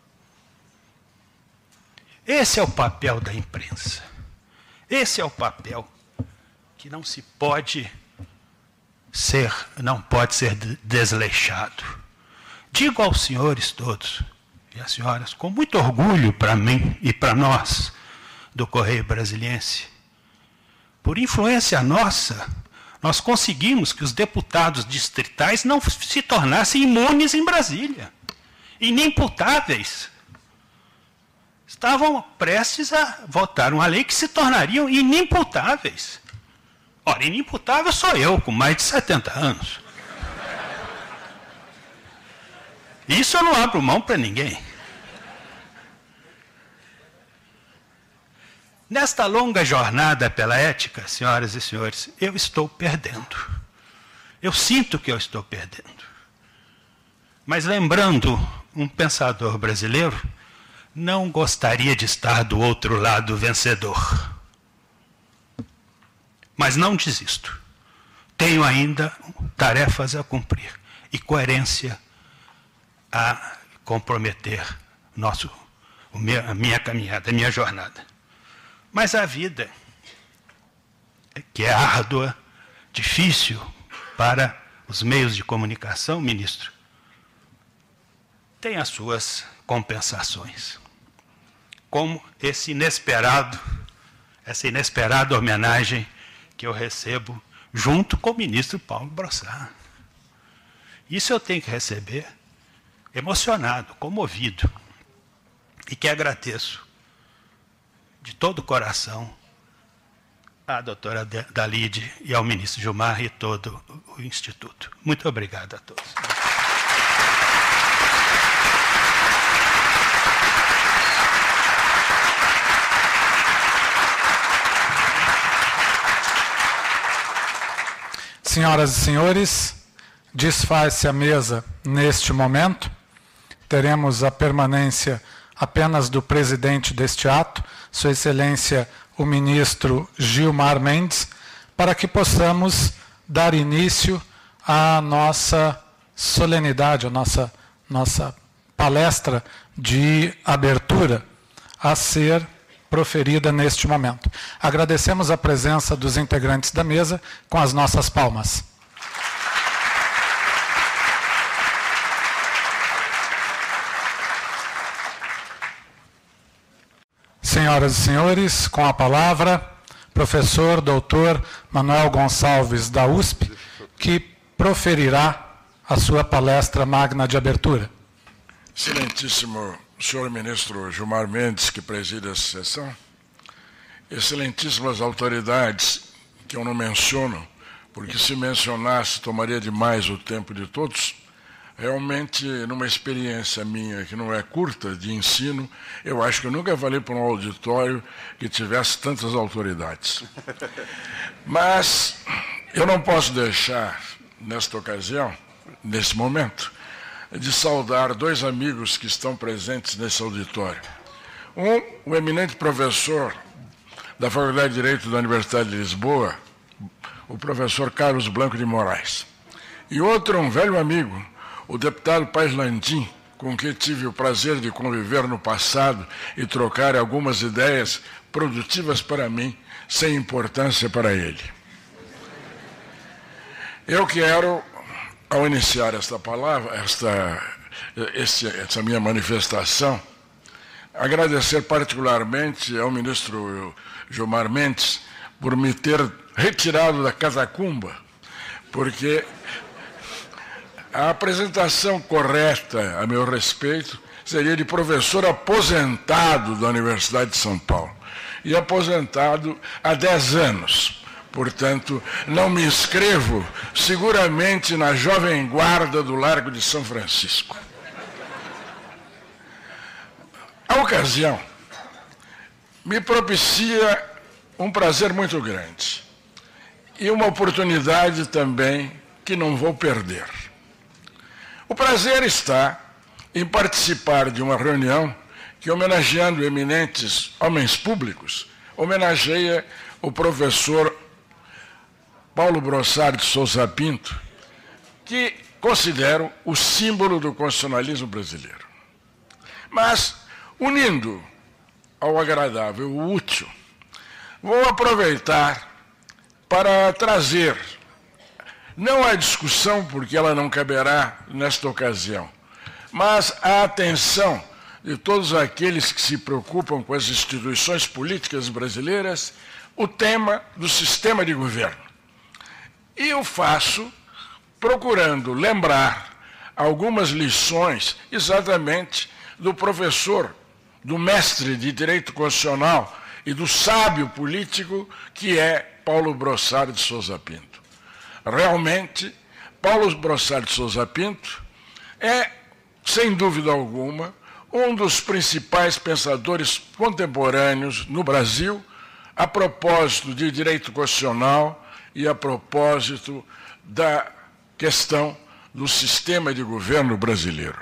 S4: Esse é o papel da imprensa. Esse é o papel que não se pode ser, não pode ser desleixado. Digo aos senhores todos e às senhoras, com muito orgulho para mim e para nós, do Correio Brasiliense, por influência nossa, nós conseguimos que os deputados distritais não se tornassem imunes em Brasília, inimputáveis. Estavam prestes a votar uma lei que se tornariam inimputáveis. Ora, inimputável sou eu, com mais de setenta anos. Isso eu não abro mão para ninguém. Nesta longa jornada pela ética, senhoras e senhores, eu estou perdendo. Eu sinto que eu estou perdendo. Mas lembrando um pensador brasileiro, não gostaria de estar do outro lado vencedor. Mas não desisto. Tenho ainda tarefas a cumprir e coerência a comprometer nosso, a minha caminhada, a minha jornada. Mas a vida, que é árdua, difícil para os meios de comunicação, ministro, tem as suas compensações. Como esse inesperado, essa inesperada homenagem que eu recebo junto com o ministro Paulo Brossard. Isso eu tenho que receber emocionado, comovido, e que agradeço de todo o coração à doutora Dalide e ao ministro Gilmar e todo o Instituto. Muito obrigado a todos.
S1: Senhoras e senhores, desfaz-se a mesa neste momento. Teremos a permanência apenas do presidente deste ato, Sua Excelência o ministro Gilmar Mendes, para que possamos dar início à nossa solenidade, à nossa, nossa palestra de abertura, a ser proferida neste momento. Agradecemos a presença dos integrantes da mesa com as nossas palmas. Senhoras e senhores, com a palavra, professor doutor Manuel Gonçalves, da U S P, que proferirá a sua palestra magna de abertura.
S5: Excelentíssimo senhor ministro Gilmar Mendes, que preside essa sessão, excelentíssimas autoridades, que eu não menciono, porque se mencionasse tomaria demais o tempo de todos. Realmente, numa experiência minha, que não é curta, de ensino, eu acho que eu nunca falei para um auditório que tivesse tantas autoridades. Mas eu não posso deixar, nesta ocasião, nesse momento, de saudar dois amigos que estão presentes nesse auditório. Um, o eminente professor da Faculdade de Direito da Universidade de Lisboa, o professor Carlos Blanco de Moraes. E outro, um velho amigo, o deputado Paes Landim, com quem tive o prazer de conviver no passado e trocar algumas ideias produtivas para mim, sem importância para ele. Eu quero, ao iniciar esta palavra, esta, esse, essa minha manifestação, agradecer particularmente ao ministro Gilmar Mendes por me ter retirado da catacumba, porque a apresentação correta, a meu respeito, seria de professor aposentado da Universidade de São Paulo. E aposentado há dez anos. Portanto, não me inscrevo seguramente na jovem guarda do Largo de São Francisco. A ocasião me propicia um prazer muito grande e uma oportunidade também que não vou perder. O prazer está em participar de uma reunião que, homenageando eminentes homens públicos, homenageia o professor Paulo Brossard de Souza Pinto, que considero o símbolo do constitucionalismo brasileiro. Mas, unindo ao agradável o útil, vou aproveitar para trazer, não a discussão, porque ela não caberá nesta ocasião, mas a atenção de todos aqueles que se preocupam com as instituições políticas brasileiras, o tema do sistema de governo. E eu faço procurando lembrar algumas lições exatamente do professor, do mestre de Direito Constitucional e do sábio político que é Paulo Brossard de Souza Pinto. Realmente, Paulo Brossard de Souza Pinto é, sem dúvida alguma, um dos principais pensadores contemporâneos no Brasil a propósito de direito constitucional e a propósito da questão do sistema de governo brasileiro.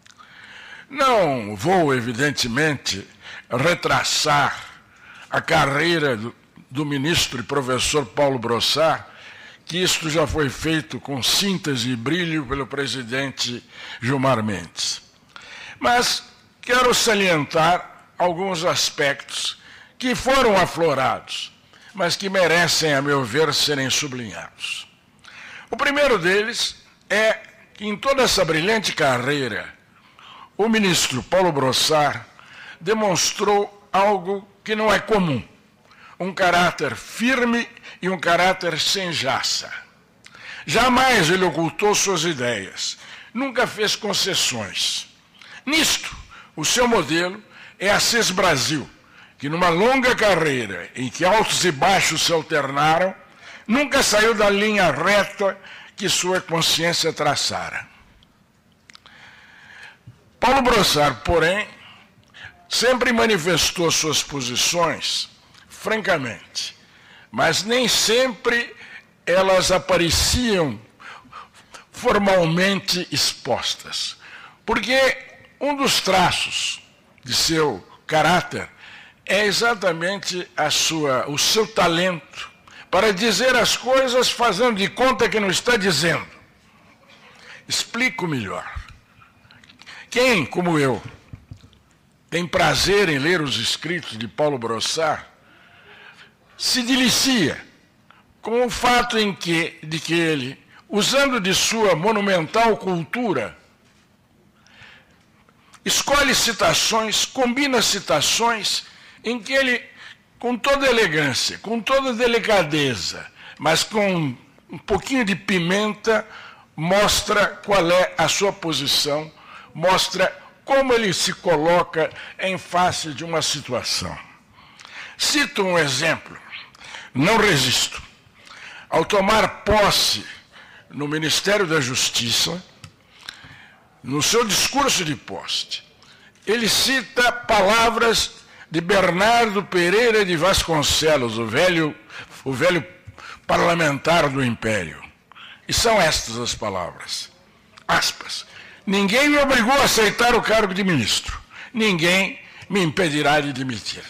S5: Não vou, evidentemente, retraçar a carreira do, do ministro e professor Paulo Brossard, que isto já foi feito com síntese e brilho pelo presidente Gilmar Mendes. Mas quero salientar alguns aspectos que foram aflorados, mas que merecem, a meu ver, serem sublinhados. O primeiro deles é que, em toda essa brilhante carreira, o ministro Paulo Brossard demonstrou algo que não é comum, um caráter firme e um caráter sem jaça. Jamais ele ocultou suas ideias, nunca fez concessões. Nisto, o seu modelo é a C E S Brasil, que numa longa carreira em que altos e baixos se alternaram, nunca saiu da linha reta que sua consciência traçara. Paulo Brossard, porém, sempre manifestou suas posições francamente, mas nem sempre elas apareciam formalmente expostas, porque um dos traços de seu caráter é exatamente a sua, o seu talento para dizer as coisas fazendo de conta que não está dizendo. Explico melhor. Quem, como eu, tem prazer em ler os escritos de Paulo Brossard, se delicia com o fato em que, de que ele, usando de sua monumental cultura, escolhe citações, combina citações em que ele, com toda elegância, com toda delicadeza, mas com um pouquinho de pimenta, mostra qual é a sua posição, mostra como ele se coloca em face de uma situação. Cito um exemplo, não resisto. Ao tomar posse no Ministério da Justiça, no seu discurso de posse, ele cita palavras de Bernardo Pereira de Vasconcelos, o velho, o velho parlamentar do Império. E são estas as palavras, aspas, ninguém me obrigou a aceitar o cargo de ministro, ninguém me impedirá de demitir.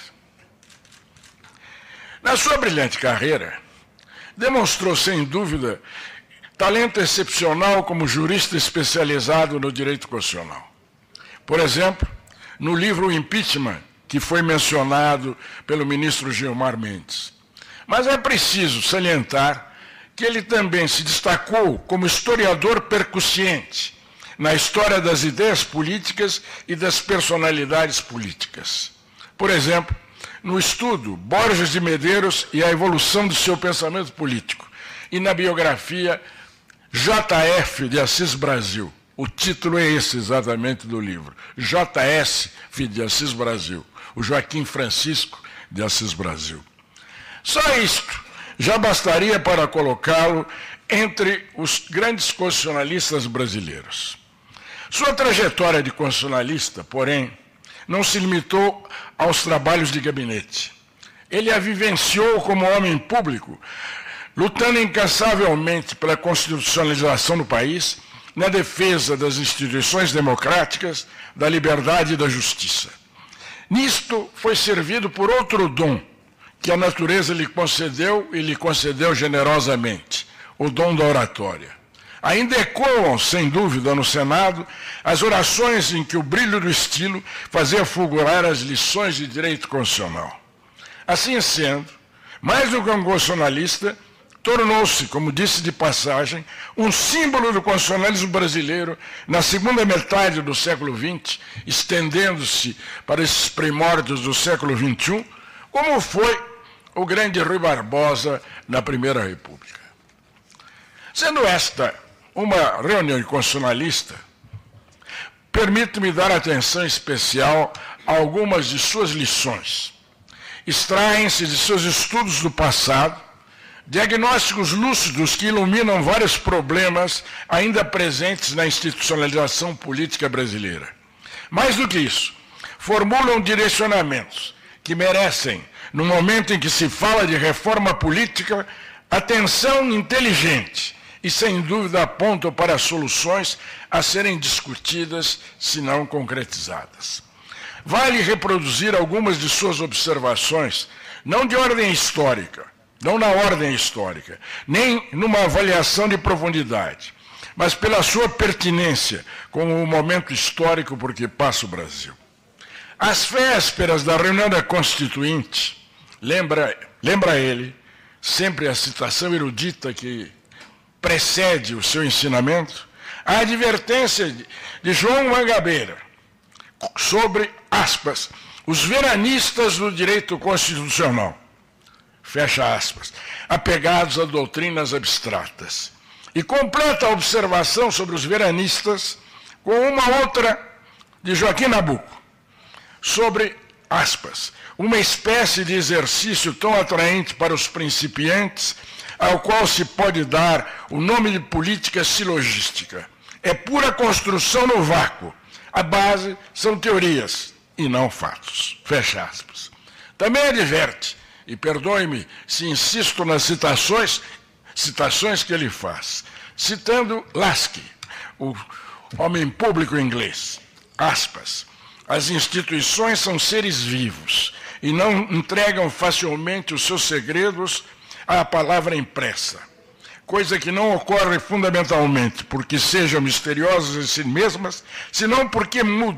S5: Na sua brilhante carreira, demonstrou, sem dúvida, talento excepcional como jurista especializado no direito constitucional. Por exemplo, no livro Impeachment, que foi mencionado pelo ministro Gilmar Mendes. Mas é preciso salientar que ele também se destacou como historiador percussiente na história das ideias políticas e das personalidades políticas. Por exemplo, no estudo Borges de Medeiros e a evolução do seu pensamento político, e na biografia J F de Assis Brasil. O título é esse exatamente do livro, J S de Assis Brasil, o Joaquim Francisco de Assis Brasil. Só isto já bastaria para colocá-lo entre os grandes constitucionalistas brasileiros. Sua trajetória de constitucionalista, porém, não se limitou aos trabalhos de gabinete. Ele a vivenciou como homem público, lutando incansavelmente pela constitucionalização do país, na defesa das instituições democráticas, da liberdade e da justiça. Nisto foi servido por outro dom que a natureza lhe concedeu e lhe concedeu generosamente, o dom da oratória. Ainda ecoam, sem dúvida, no Senado, as orações em que o brilho do estilo fazia fulgurar as lições de direito constitucional. Assim sendo, mais do que um constitucionalista, tornou-se, como disse de passagem, um símbolo do constitucionalismo brasileiro na segunda metade do século vinte, estendendo-se para esses primórdios do século vinte e um, como foi o grande Rui Barbosa na Primeira República. Sendo esta uma reunião constitucionalista, permito-me dar atenção especial a algumas de suas lições. Extraem-se de seus estudos do passado diagnósticos lúcidos que iluminam vários problemas ainda presentes na institucionalização política brasileira. Mais do que isso, formulam direcionamentos que merecem, no momento em que se fala de reforma política, atenção inteligente e, sem dúvida, apontam para soluções a serem discutidas, se não concretizadas. Vale reproduzir algumas de suas observações, não de ordem histórica, não na ordem histórica, nem numa avaliação de profundidade, mas pela sua pertinência com o momento histórico por que passa o Brasil. Às vésperas da reunião da Constituinte, lembra, lembra ele, sempre a citação erudita que precede o seu ensinamento, a advertência de João Mangabeira sobre, aspas, os veranistas do direito constitucional, fecha aspas, apegados a doutrinas abstratas. E completa a observação sobre os veranistas com uma outra de Joaquim Nabuco, sobre, aspas, uma espécie de exercício tão atraente para os principiantes, ao qual se pode dar o nome de política silogística. É pura construção no vácuo. A base são teorias e não fatos. Fecha aspas. Também adverte, e perdoe-me se insisto nas citações, citações que ele faz, citando Lasky, o homem público inglês, aspas, as instituições são seres vivos e não entregam facilmente os seus segredos à palavra impressa, coisa que não ocorre fundamentalmente porque sejam misteriosas em si mesmas, senão porque mudam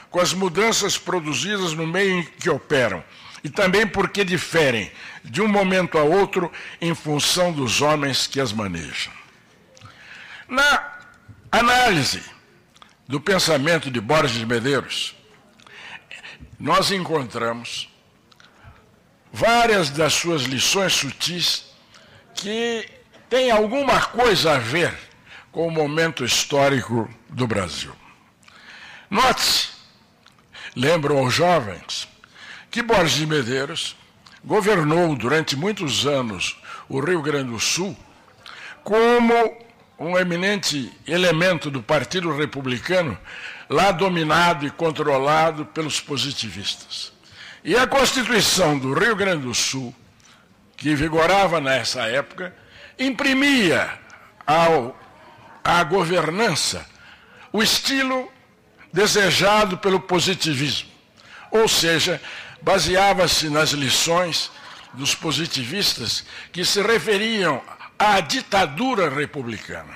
S5: com as mudanças produzidas no meio em que operam, e também porque diferem de um momento a outro em função dos homens que as manejam. Na análise do pensamento de Borges de Medeiros, nós encontramos várias das suas lições sutis que têm alguma coisa a ver com o momento histórico do Brasil. Note-se, lembro aos jovens, que Borges de Medeiros governou durante muitos anos o Rio Grande do Sul como um eminente elemento do Partido Republicano, lá dominado e controlado pelos positivistas. E a Constituição do Rio Grande do Sul, que vigorava nessa época, imprimia ao, à governança o estilo desejado pelo positivismo, ou seja, baseava-se nas lições dos positivistas que se referiam à ditadura republicana.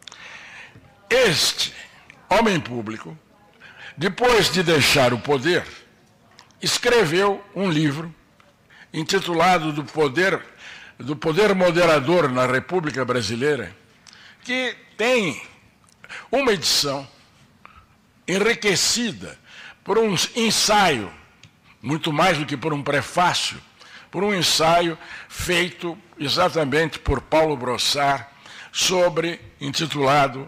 S5: Este homem público, depois de deixar o poder, escreveu um livro intitulado do poder, do poder moderador na República Brasileira, que tem uma edição enriquecida por um ensaio, muito mais do que por um prefácio, por um ensaio feito exatamente por Paulo Brossard, sobre, intitulado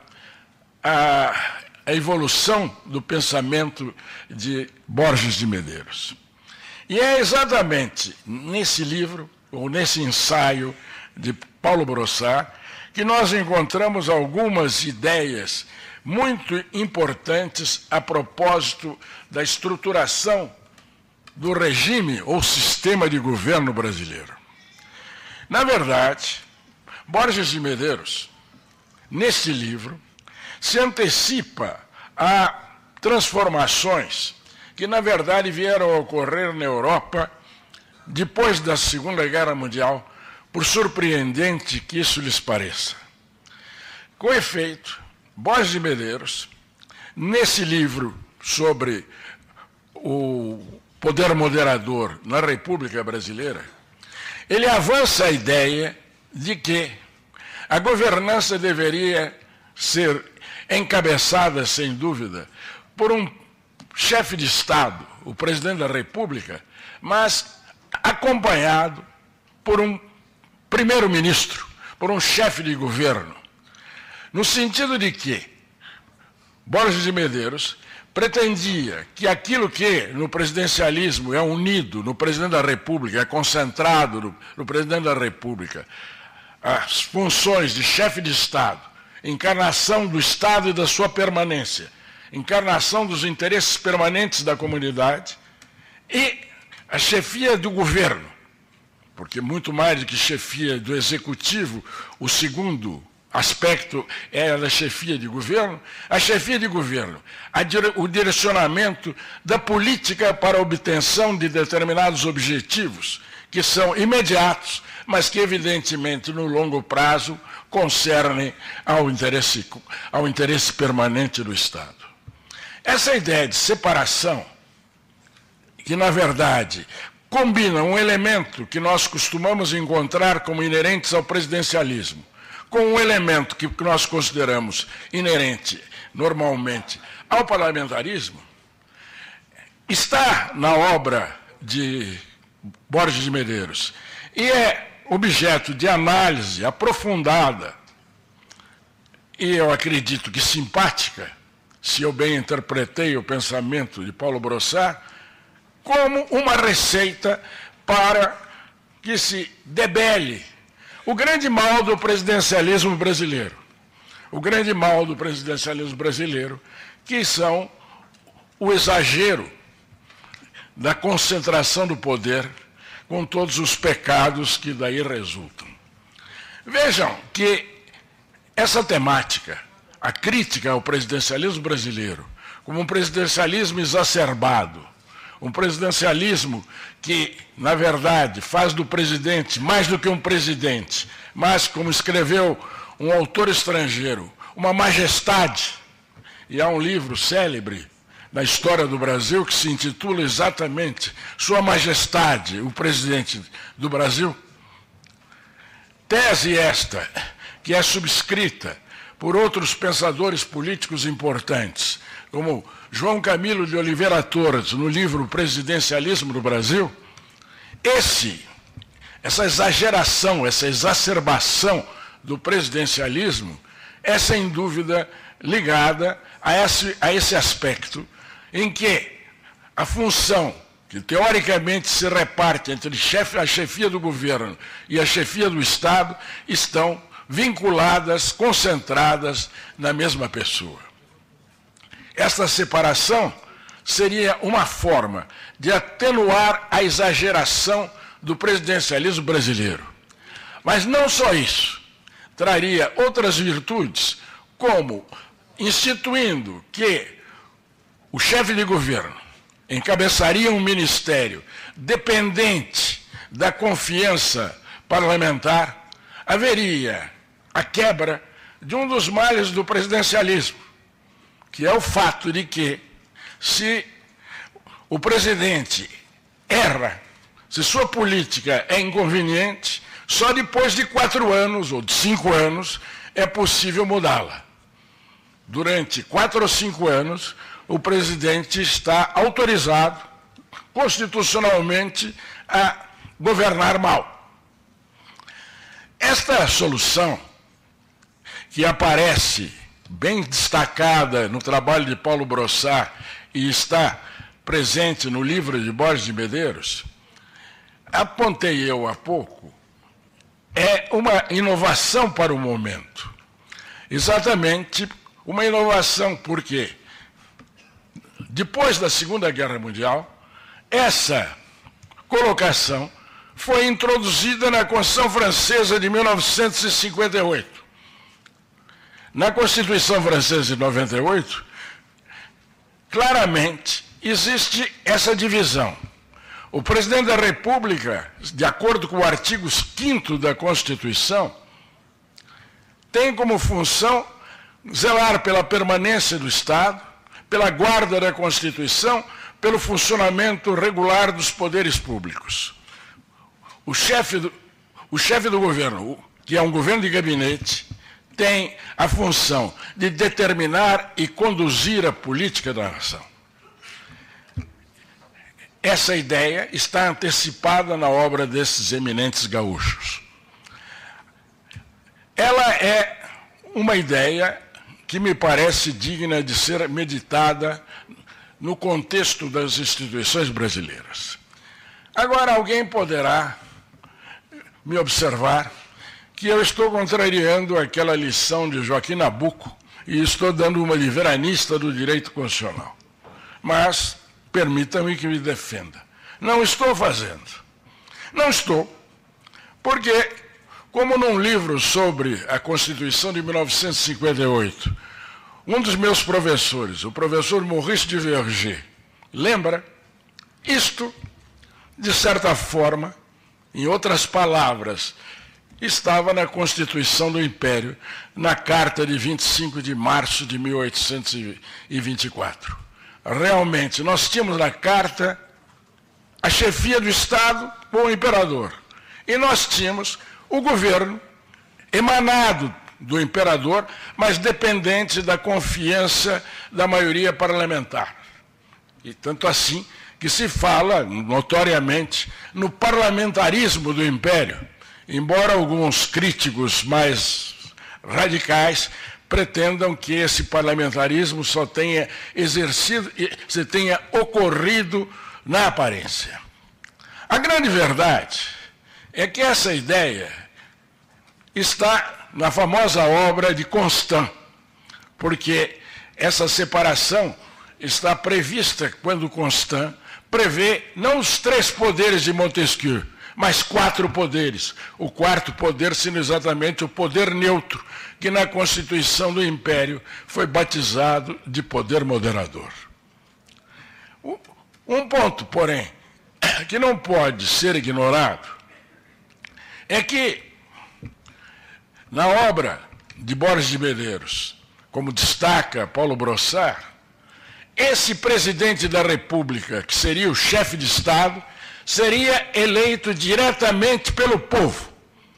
S5: a, a evolução do pensamento de Borges de Medeiros. E é exatamente nesse livro, ou nesse ensaio de Paulo Brossard, que nós encontramos algumas ideias muito importantes a propósito da estruturação do regime ou sistema de governo brasileiro. Na verdade, Borges de Medeiros, neste livro, se antecipa a transformações que, na verdade, vieram a ocorrer na Europa depois da Segunda Guerra Mundial, por surpreendente que isso lhes pareça. Com efeito, Borges de Medeiros, nesse livro sobre o poder moderador na República Brasileira, ele avança a ideia de que a governança deveria ser encabeçada, sem dúvida, por um chefe de Estado, o presidente da República, mas acompanhado por um primeiro-ministro, por um chefe de governo, no sentido de que Borges de Medeiros pretendia que aquilo que no presidencialismo é unido no presidente da República, é concentrado no, no presidente da República, as funções de chefe de Estado, encarnação do Estado e da sua permanência, encarnação dos interesses permanentes da comunidade, e a chefia do governo, porque muito mais do que chefia do executivo, o segundo aspecto é a da chefia de governo, a chefia de governo, a dire, o direcionamento da política para a obtenção de determinados objetivos, que são imediatos, mas que, evidentemente, no longo prazo, concernem ao interesse, ao interesse permanente do Estado. Essa ideia de separação, que, na verdade, combina um elemento que nós costumamos encontrar como inerentes ao presidencialismo, com um elemento que nós consideramos inerente, normalmente, ao parlamentarismo, está na obra de Borges de Medeiros e é objeto de análise aprofundada e, eu acredito que simpática, se eu bem interpretei o pensamento de Paulo Brossard, como uma receita para que se debele o grande mal do presidencialismo brasileiro. O grande mal do presidencialismo brasileiro, que são o exagero da concentração do poder, com todos os pecados que daí resultam. Vejam que essa temática, a crítica ao presidencialismo brasileiro, como um presidencialismo exacerbado, um presidencialismo que, na verdade, faz do presidente mais do que um presidente, mas, como escreveu um autor estrangeiro, uma majestade. E há um livro célebre na história do Brasil, que se intitula exatamente Sua Majestade, o Presidente do Brasil. Tese esta, que é subscrita por outros pensadores políticos importantes, como João Camilo de Oliveira Torres, no livro Presidencialismo do Brasil. Esse, essa exageração, essa exacerbação do presidencialismo é, sem dúvida, ligada a esse, a esse aspecto em que a função que teoricamente se reparte entre chefe, a chefia do governo e a chefia do Estado estão vinculadas, concentradas na mesma pessoa. Esta separação seria uma forma de atenuar a exageração do presidencialismo brasileiro. Mas não só isso, traria outras virtudes, como instituindo que o chefe de governo encabeçaria um ministério dependente da confiança parlamentar, haveria a quebra de um dos males do presidencialismo, que é o fato de que, se o presidente erra, se sua política é inconveniente, só depois de quatro anos ou de cinco anos é possível mudá-la. Durante quatro ou cinco anos, o presidente está autorizado constitucionalmente a governar mal. Esta solução, que aparece bem destacada no trabalho de Paulo Brossard e está presente no livro de Borges de Medeiros, apontei eu há pouco, é uma inovação para o momento. Exatamente uma inovação porque, depois da Segunda Guerra Mundial, essa colocação foi introduzida na Constituição Francesa de mil novecentos e cinquenta e oito. Na Constituição Francesa de noventa e oito, claramente existe essa divisão. O presidente da República, de acordo com o artigo quinto da Constituição, tem como função zelar pela permanência do Estado, pela guarda da Constituição, pelo funcionamento regular dos poderes públicos. O chefe do, o chefe do governo, que é um governo de gabinete, tem a função de determinar e conduzir a política da nação. Essa ideia está antecipada na obra desses eminentes gaúchos. Ela é uma ideia que me parece digna de ser meditada no contexto das instituições brasileiras. Agora, alguém poderá me observar que eu estou contrariando aquela lição de Joaquim Nabuco e estou dando uma de veranista do direito constitucional. Mas permita-me que me defenda. Não estou fazendo. Não estou, porque, como num livro sobre a Constituição de mil novecentos e cinquenta e oito, um dos meus professores, o professor Maurice de Verger, lembra, isto, de certa forma, em outras palavras, estava na Constituição do Império, na Carta de vinte e cinco de março de mil oitocentos e vinte e quatro. Realmente, nós tínhamos na Carta a chefia do Estado com o imperador. E nós tínhamos o governo emanado do imperador, mas dependente da confiança da maioria parlamentar. E tanto assim que se fala, notoriamente, no parlamentarismo do Império, embora alguns críticos mais radicais pretendam que esse parlamentarismo só tenha exercido, se tenha ocorrido na aparência. A grande verdade é que essa ideia está na famosa obra de Constant, porque essa separação está prevista quando Constant prevê não os três poderes de Montesquieu, mas quatro poderes. O quarto poder sendo exatamente o poder neutro, que na Constituição do Império foi batizado de poder moderador. Um ponto, porém, que não pode ser ignorado, é que, na obra de Borges de Medeiros, como destaca Paulo Brossard, esse presidente da República, que seria o chefe de Estado, seria eleito diretamente pelo povo,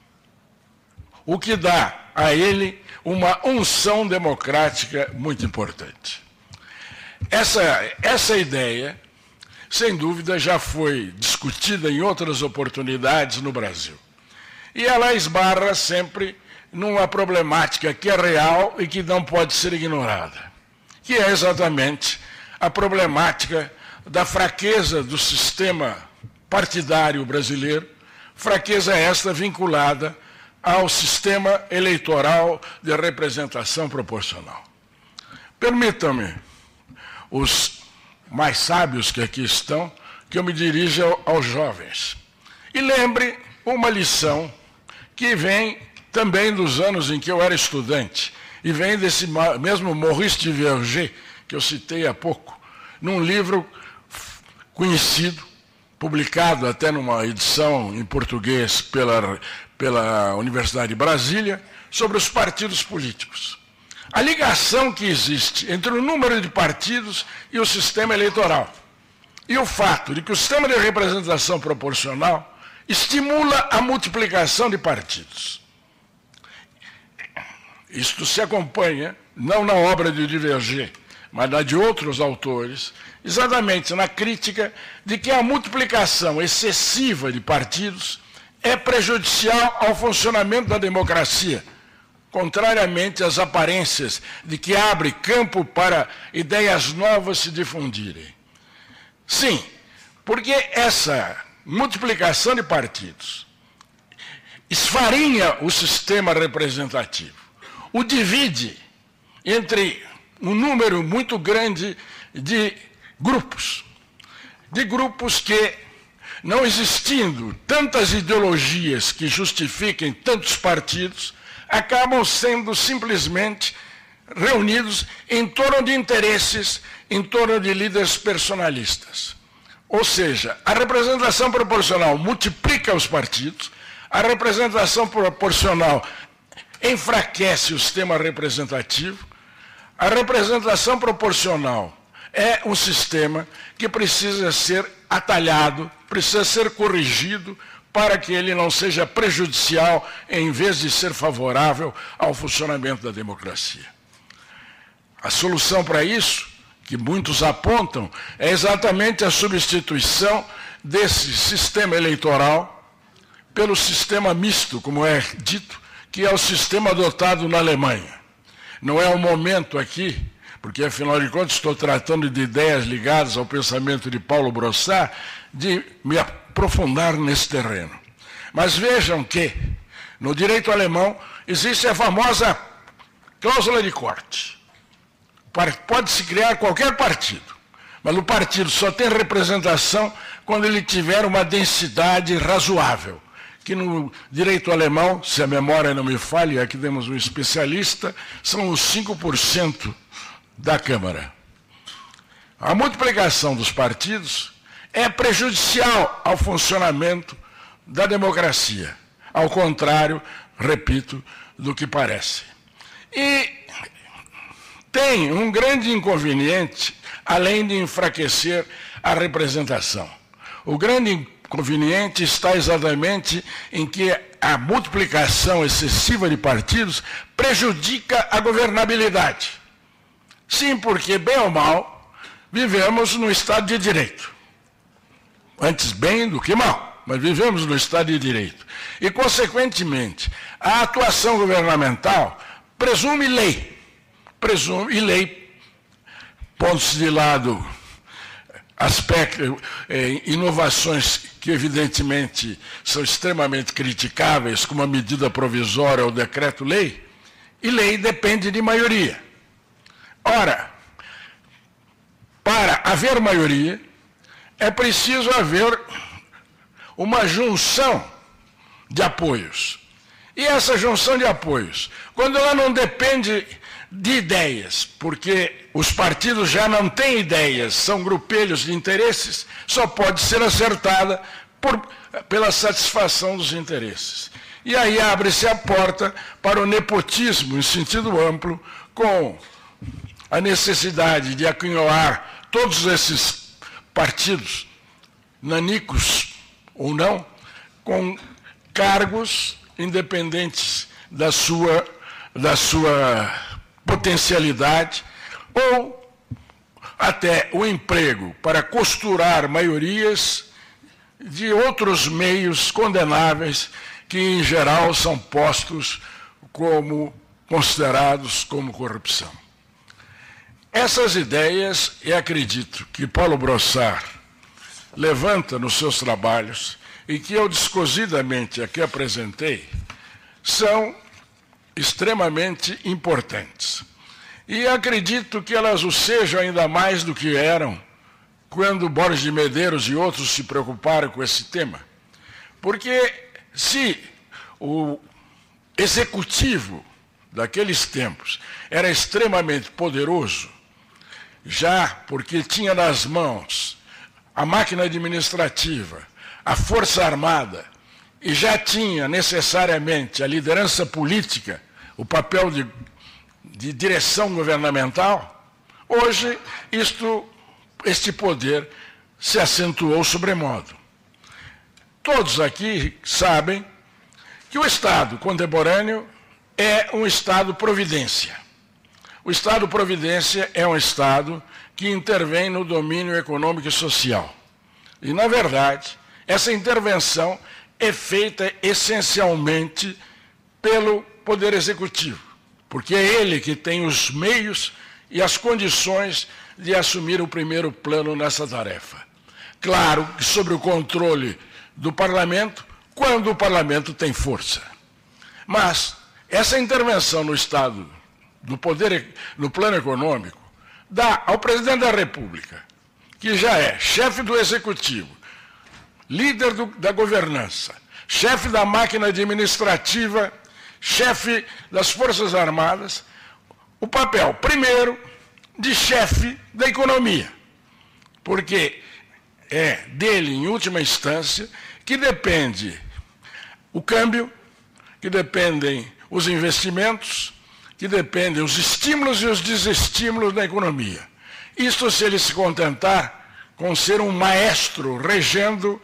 S5: o que dá a ele uma unção democrática muito importante. Essa, essa ideia, sem dúvida, já foi discutida em outras oportunidades no Brasil. E ela esbarra sempre numa problemática que é real e que não pode ser ignorada, que é exatamente a problemática da fraqueza do sistema partidário brasileiro, fraqueza esta vinculada ao sistema eleitoral de representação proporcional. Permitam-me, os mais sábios que aqui estão, que eu me dirija aos jovens. E lembre uma lição que vem também dos anos em que eu era estudante, e vem desse mesmo Maurice de Verger, que eu citei há pouco, num livro conhecido, publicado até numa edição em português pela, pela Universidade de Brasília, sobre os partidos políticos. A ligação que existe entre o número de partidos e o sistema eleitoral. E o fato de que o sistema de representação proporcional estimula a multiplicação de partidos. Isto se acompanha, não na obra de Diverger, mas na de outros autores, exatamente na crítica de que a multiplicação excessiva de partidos é prejudicial ao funcionamento da democracia, contrariamente às aparências de que abre campo para ideias novas se difundirem. Sim, porque essa multiplicação de partidos esfarinha o sistema representativo, o divide entre um número muito grande de grupos, de grupos que, não existindo tantas ideologias que justifiquem tantos partidos, acabam sendo simplesmente reunidos em torno de interesses, em torno de líderes personalistas. Ou seja, a representação proporcional multiplica os partidos, a representação proporcional enfraquece o sistema representativo, a representação proporcional é um sistema que precisa ser atalhado, precisa ser corrigido para que ele não seja prejudicial em vez de ser favorável ao funcionamento da democracia. A solução para isso, que muitos apontam, é exatamente a substituição desse sistema eleitoral pelo sistema misto, como é dito, que é o sistema adotado na Alemanha. Não é o momento aqui, porque, afinal de contas, estou tratando de ideias ligadas ao pensamento de Paulo Brossard, de me aprofundar nesse terreno. Mas vejam que, no direito alemão, existe a famosa cláusula de corte. Pode-se criar qualquer partido, mas o partido só tem representação quando ele tiver uma densidade razoável, que no direito alemão, se a memória não me falha, aqui temos um especialista, são os cinco por cento da Câmara. A multiplicação dos partidos é prejudicial ao funcionamento da democracia, ao contrário, repito, do que parece. E tem um grande inconveniente, além de enfraquecer a representação. O grande inconveniente está exatamente em que a multiplicação excessiva de partidos prejudica a governabilidade. Sim, porque, bem ou mal, vivemos no Estado de Direito. Antes bem do que mal, mas vivemos no Estado de Direito. E, consequentemente, a atuação governamental presume lei. Presume, e lei, pontos de lado, aspectos, eh, inovações que, evidentemente, são extremamente criticáveis, como a medida provisória ou decreto-lei, e lei depende de maioria. Ora, para haver maioria, é preciso haver uma junção de apoios. E essa junção de apoios, quando ela não depende de ideias, porque os partidos já não têm ideias, são grupelhos de interesses, só pode ser acertada por, pela satisfação dos interesses. E aí abre-se a porta para o nepotismo, em sentido amplo, com a necessidade de aquinhoar todos esses partidos, nanicos ou não, com cargos independentes da sua, da sua potencialidade, ou até o emprego para costurar maiorias de outros meios condenáveis que, em geral, são postos como considerados como corrupção. Essas ideias, eu acredito que Paulo Brossard levanta nos seus trabalhos e que eu descosidamente aqui apresentei, são extremamente importantes. E acredito que elas o sejam ainda mais do que eram quando Borges de Medeiros e outros se preocuparam com esse tema. Porque se o executivo daqueles tempos era extremamente poderoso, já porque tinha nas mãos a máquina administrativa, a força armada, e já tinha necessariamente a liderança política, o papel de, de direção governamental, hoje isto, este poder se acentuou sobremodo. Todos aqui sabem que o Estado contemporâneo é um Estado-providência. O Estado-providência é um Estado que intervém no domínio econômico e social. E, na verdade, essa intervenção é feita essencialmente pelo Poder Executivo, porque é ele que tem os meios e as condições de assumir o primeiro plano nessa tarefa. Claro que sob o controle do Parlamento, quando o Parlamento tem força. Mas essa intervenção no Estado, no poder, no plano econômico, dá ao presidente da República, que já é chefe do Executivo, líder do, da governança, chefe da máquina administrativa, chefe das Forças Armadas, o papel, primeiro, de chefe da economia, porque é dele, em última instância, que depende o câmbio, que dependem os investimentos, que dependem os estímulos e os desestímulos da economia. Isto se ele se contentar com ser um maestro regendo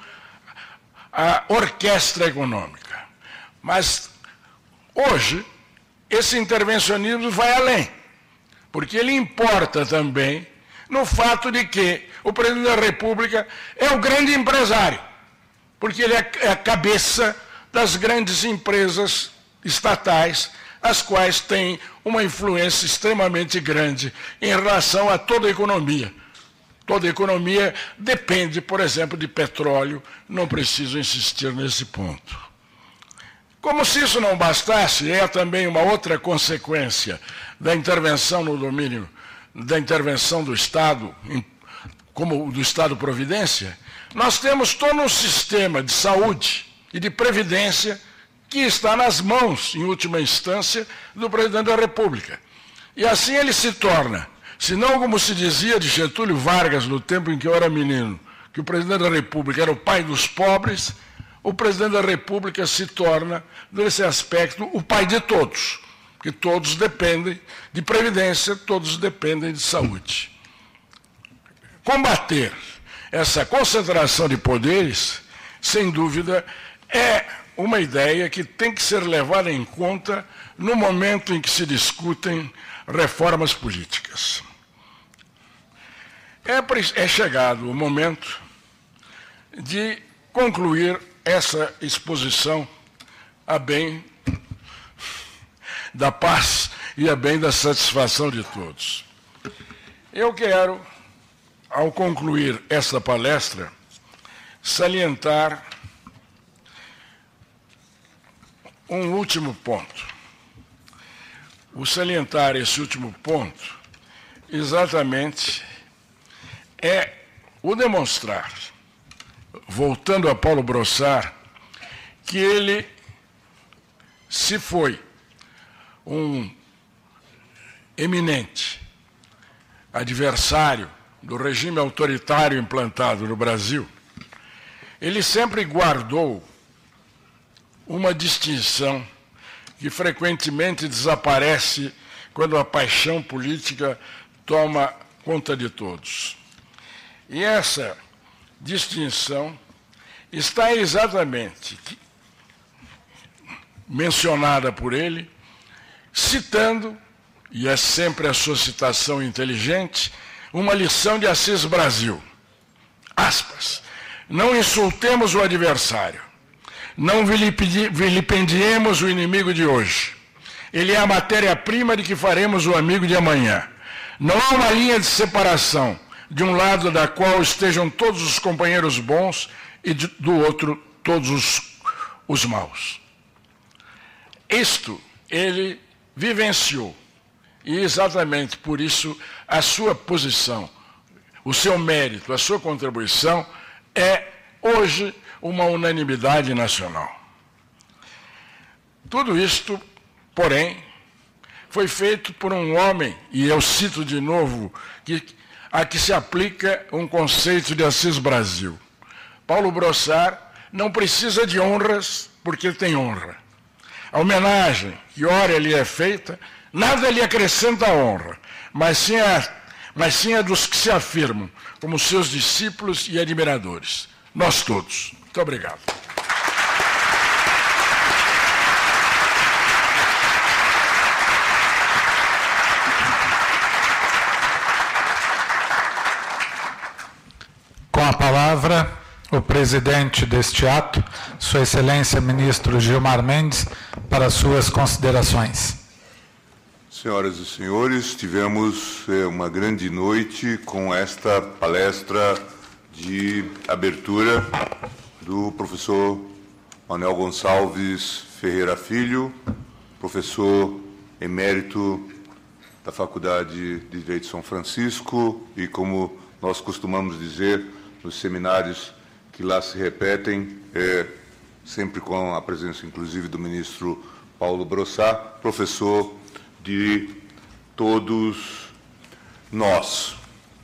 S5: a orquestra econômica. Mas, hoje, esse intervencionismo vai além, porque ele importa também no fato de que o presidente da República é o grande empresário, porque ele é a cabeça das grandes empresas estatais, as quais têm uma influência extremamente grande em relação a toda a economia. Toda a economia depende, por exemplo, de petróleo, não preciso insistir nesse ponto. Como se isso não bastasse, é também uma outra consequência da intervenção no domínio, da intervenção do Estado, como do Estado-providência, nós temos todo um sistema de saúde e de previdência que está nas mãos, em última instância, do presidente da República. E assim ele se torna, se não como se dizia de Getúlio Vargas no tempo em que eu era menino, que o presidente da República era o pai dos pobres, o presidente da República se torna, nesse aspecto, o pai de todos, que todos dependem de previdência, todos dependem de saúde. Combater essa concentração de poderes, sem dúvida, é uma ideia que tem que ser levada em conta no momento em que se discutem reformas políticas. É, é chegado o momento de concluir essa exposição a bem da paz e a bem da satisfação de todos. Eu quero, ao concluir esta palestra, salientar um último ponto. O salientar esse último ponto, exatamente, é o demonstrar, voltando a Paulo Brossard, que ele se foi um eminente adversário do regime autoritário implantado no Brasil, ele sempre guardou uma distinção que frequentemente desaparece quando a paixão política toma conta de todos. E essa distinção está exatamente mencionada por ele, citando, e é sempre a sua citação inteligente, uma lição de Assis Brasil. Aspas. Não insultemos o adversário. Não vilipendiemos o inimigo de hoje. Ele é a matéria-prima de que faremos o amigo de amanhã. Não há uma linha de separação, de um lado da qual estejam todos os companheiros bons e de, do outro todos os, os maus. Isto ele vivenciou. E exatamente por isso a sua posição, o seu mérito, a sua contribuição é hoje uma unanimidade nacional. Tudo isto, porém, foi feito por um homem, e eu cito de novo, que, a que se aplica um conceito de Assis Brasil. Paulo Brossard não precisa de honras porque tem honra. A homenagem que ora lhe é feita, nada lhe acrescenta a honra, mas sim a, mas sim a dos que se afirmam como seus discípulos e admiradores. Nós todos. Muito obrigado.
S1: Com a palavra, o presidente deste ato, Sua Excelência Ministro Gilmar Mendes, para suas considerações.
S2: Senhoras e senhores, tivemos eh, uma grande noite com esta palestra de abertura do professor Manuel Gonçalves Ferreira Filho, professor emérito da Faculdade de Direito de São Francisco e, como nós costumamos dizer nos seminários que lá se repetem, é, sempre com a presença, inclusive, do ministro Paulo Brossard, professor de todos nós.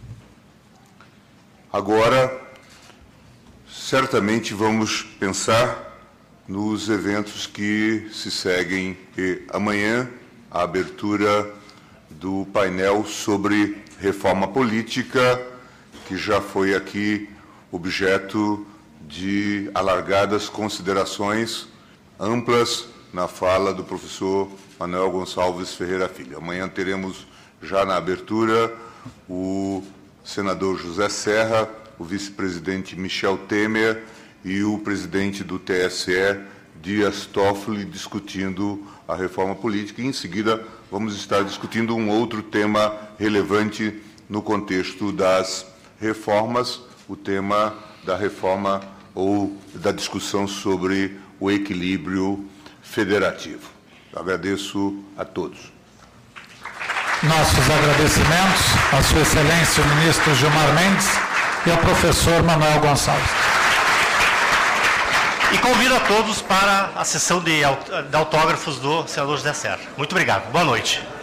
S2: Agora, certamente vamos pensar nos eventos que se seguem. E amanhã, a abertura do painel sobre reforma política, que já foi aqui objeto de alargadas considerações amplas na fala do professor Manuel Gonçalves Ferreira Filho. Amanhã teremos já na abertura o senador José Serra, o vice-presidente Michel Temer e o presidente do T S E, Dias Toffoli, discutindo a reforma política. E, em seguida, vamos estar discutindo um outro tema relevante no contexto das reformas, o tema da reforma ou da discussão sobre o equilíbrio federativo. Agradeço a todos.
S1: Nossos agradecimentos à Sua Excelência o Ministro Gilmar Mendes e ao professor Manuel Gonçalves.
S6: E convido a todos para a sessão de autógrafos do senador José Serra. Muito obrigado. Boa noite.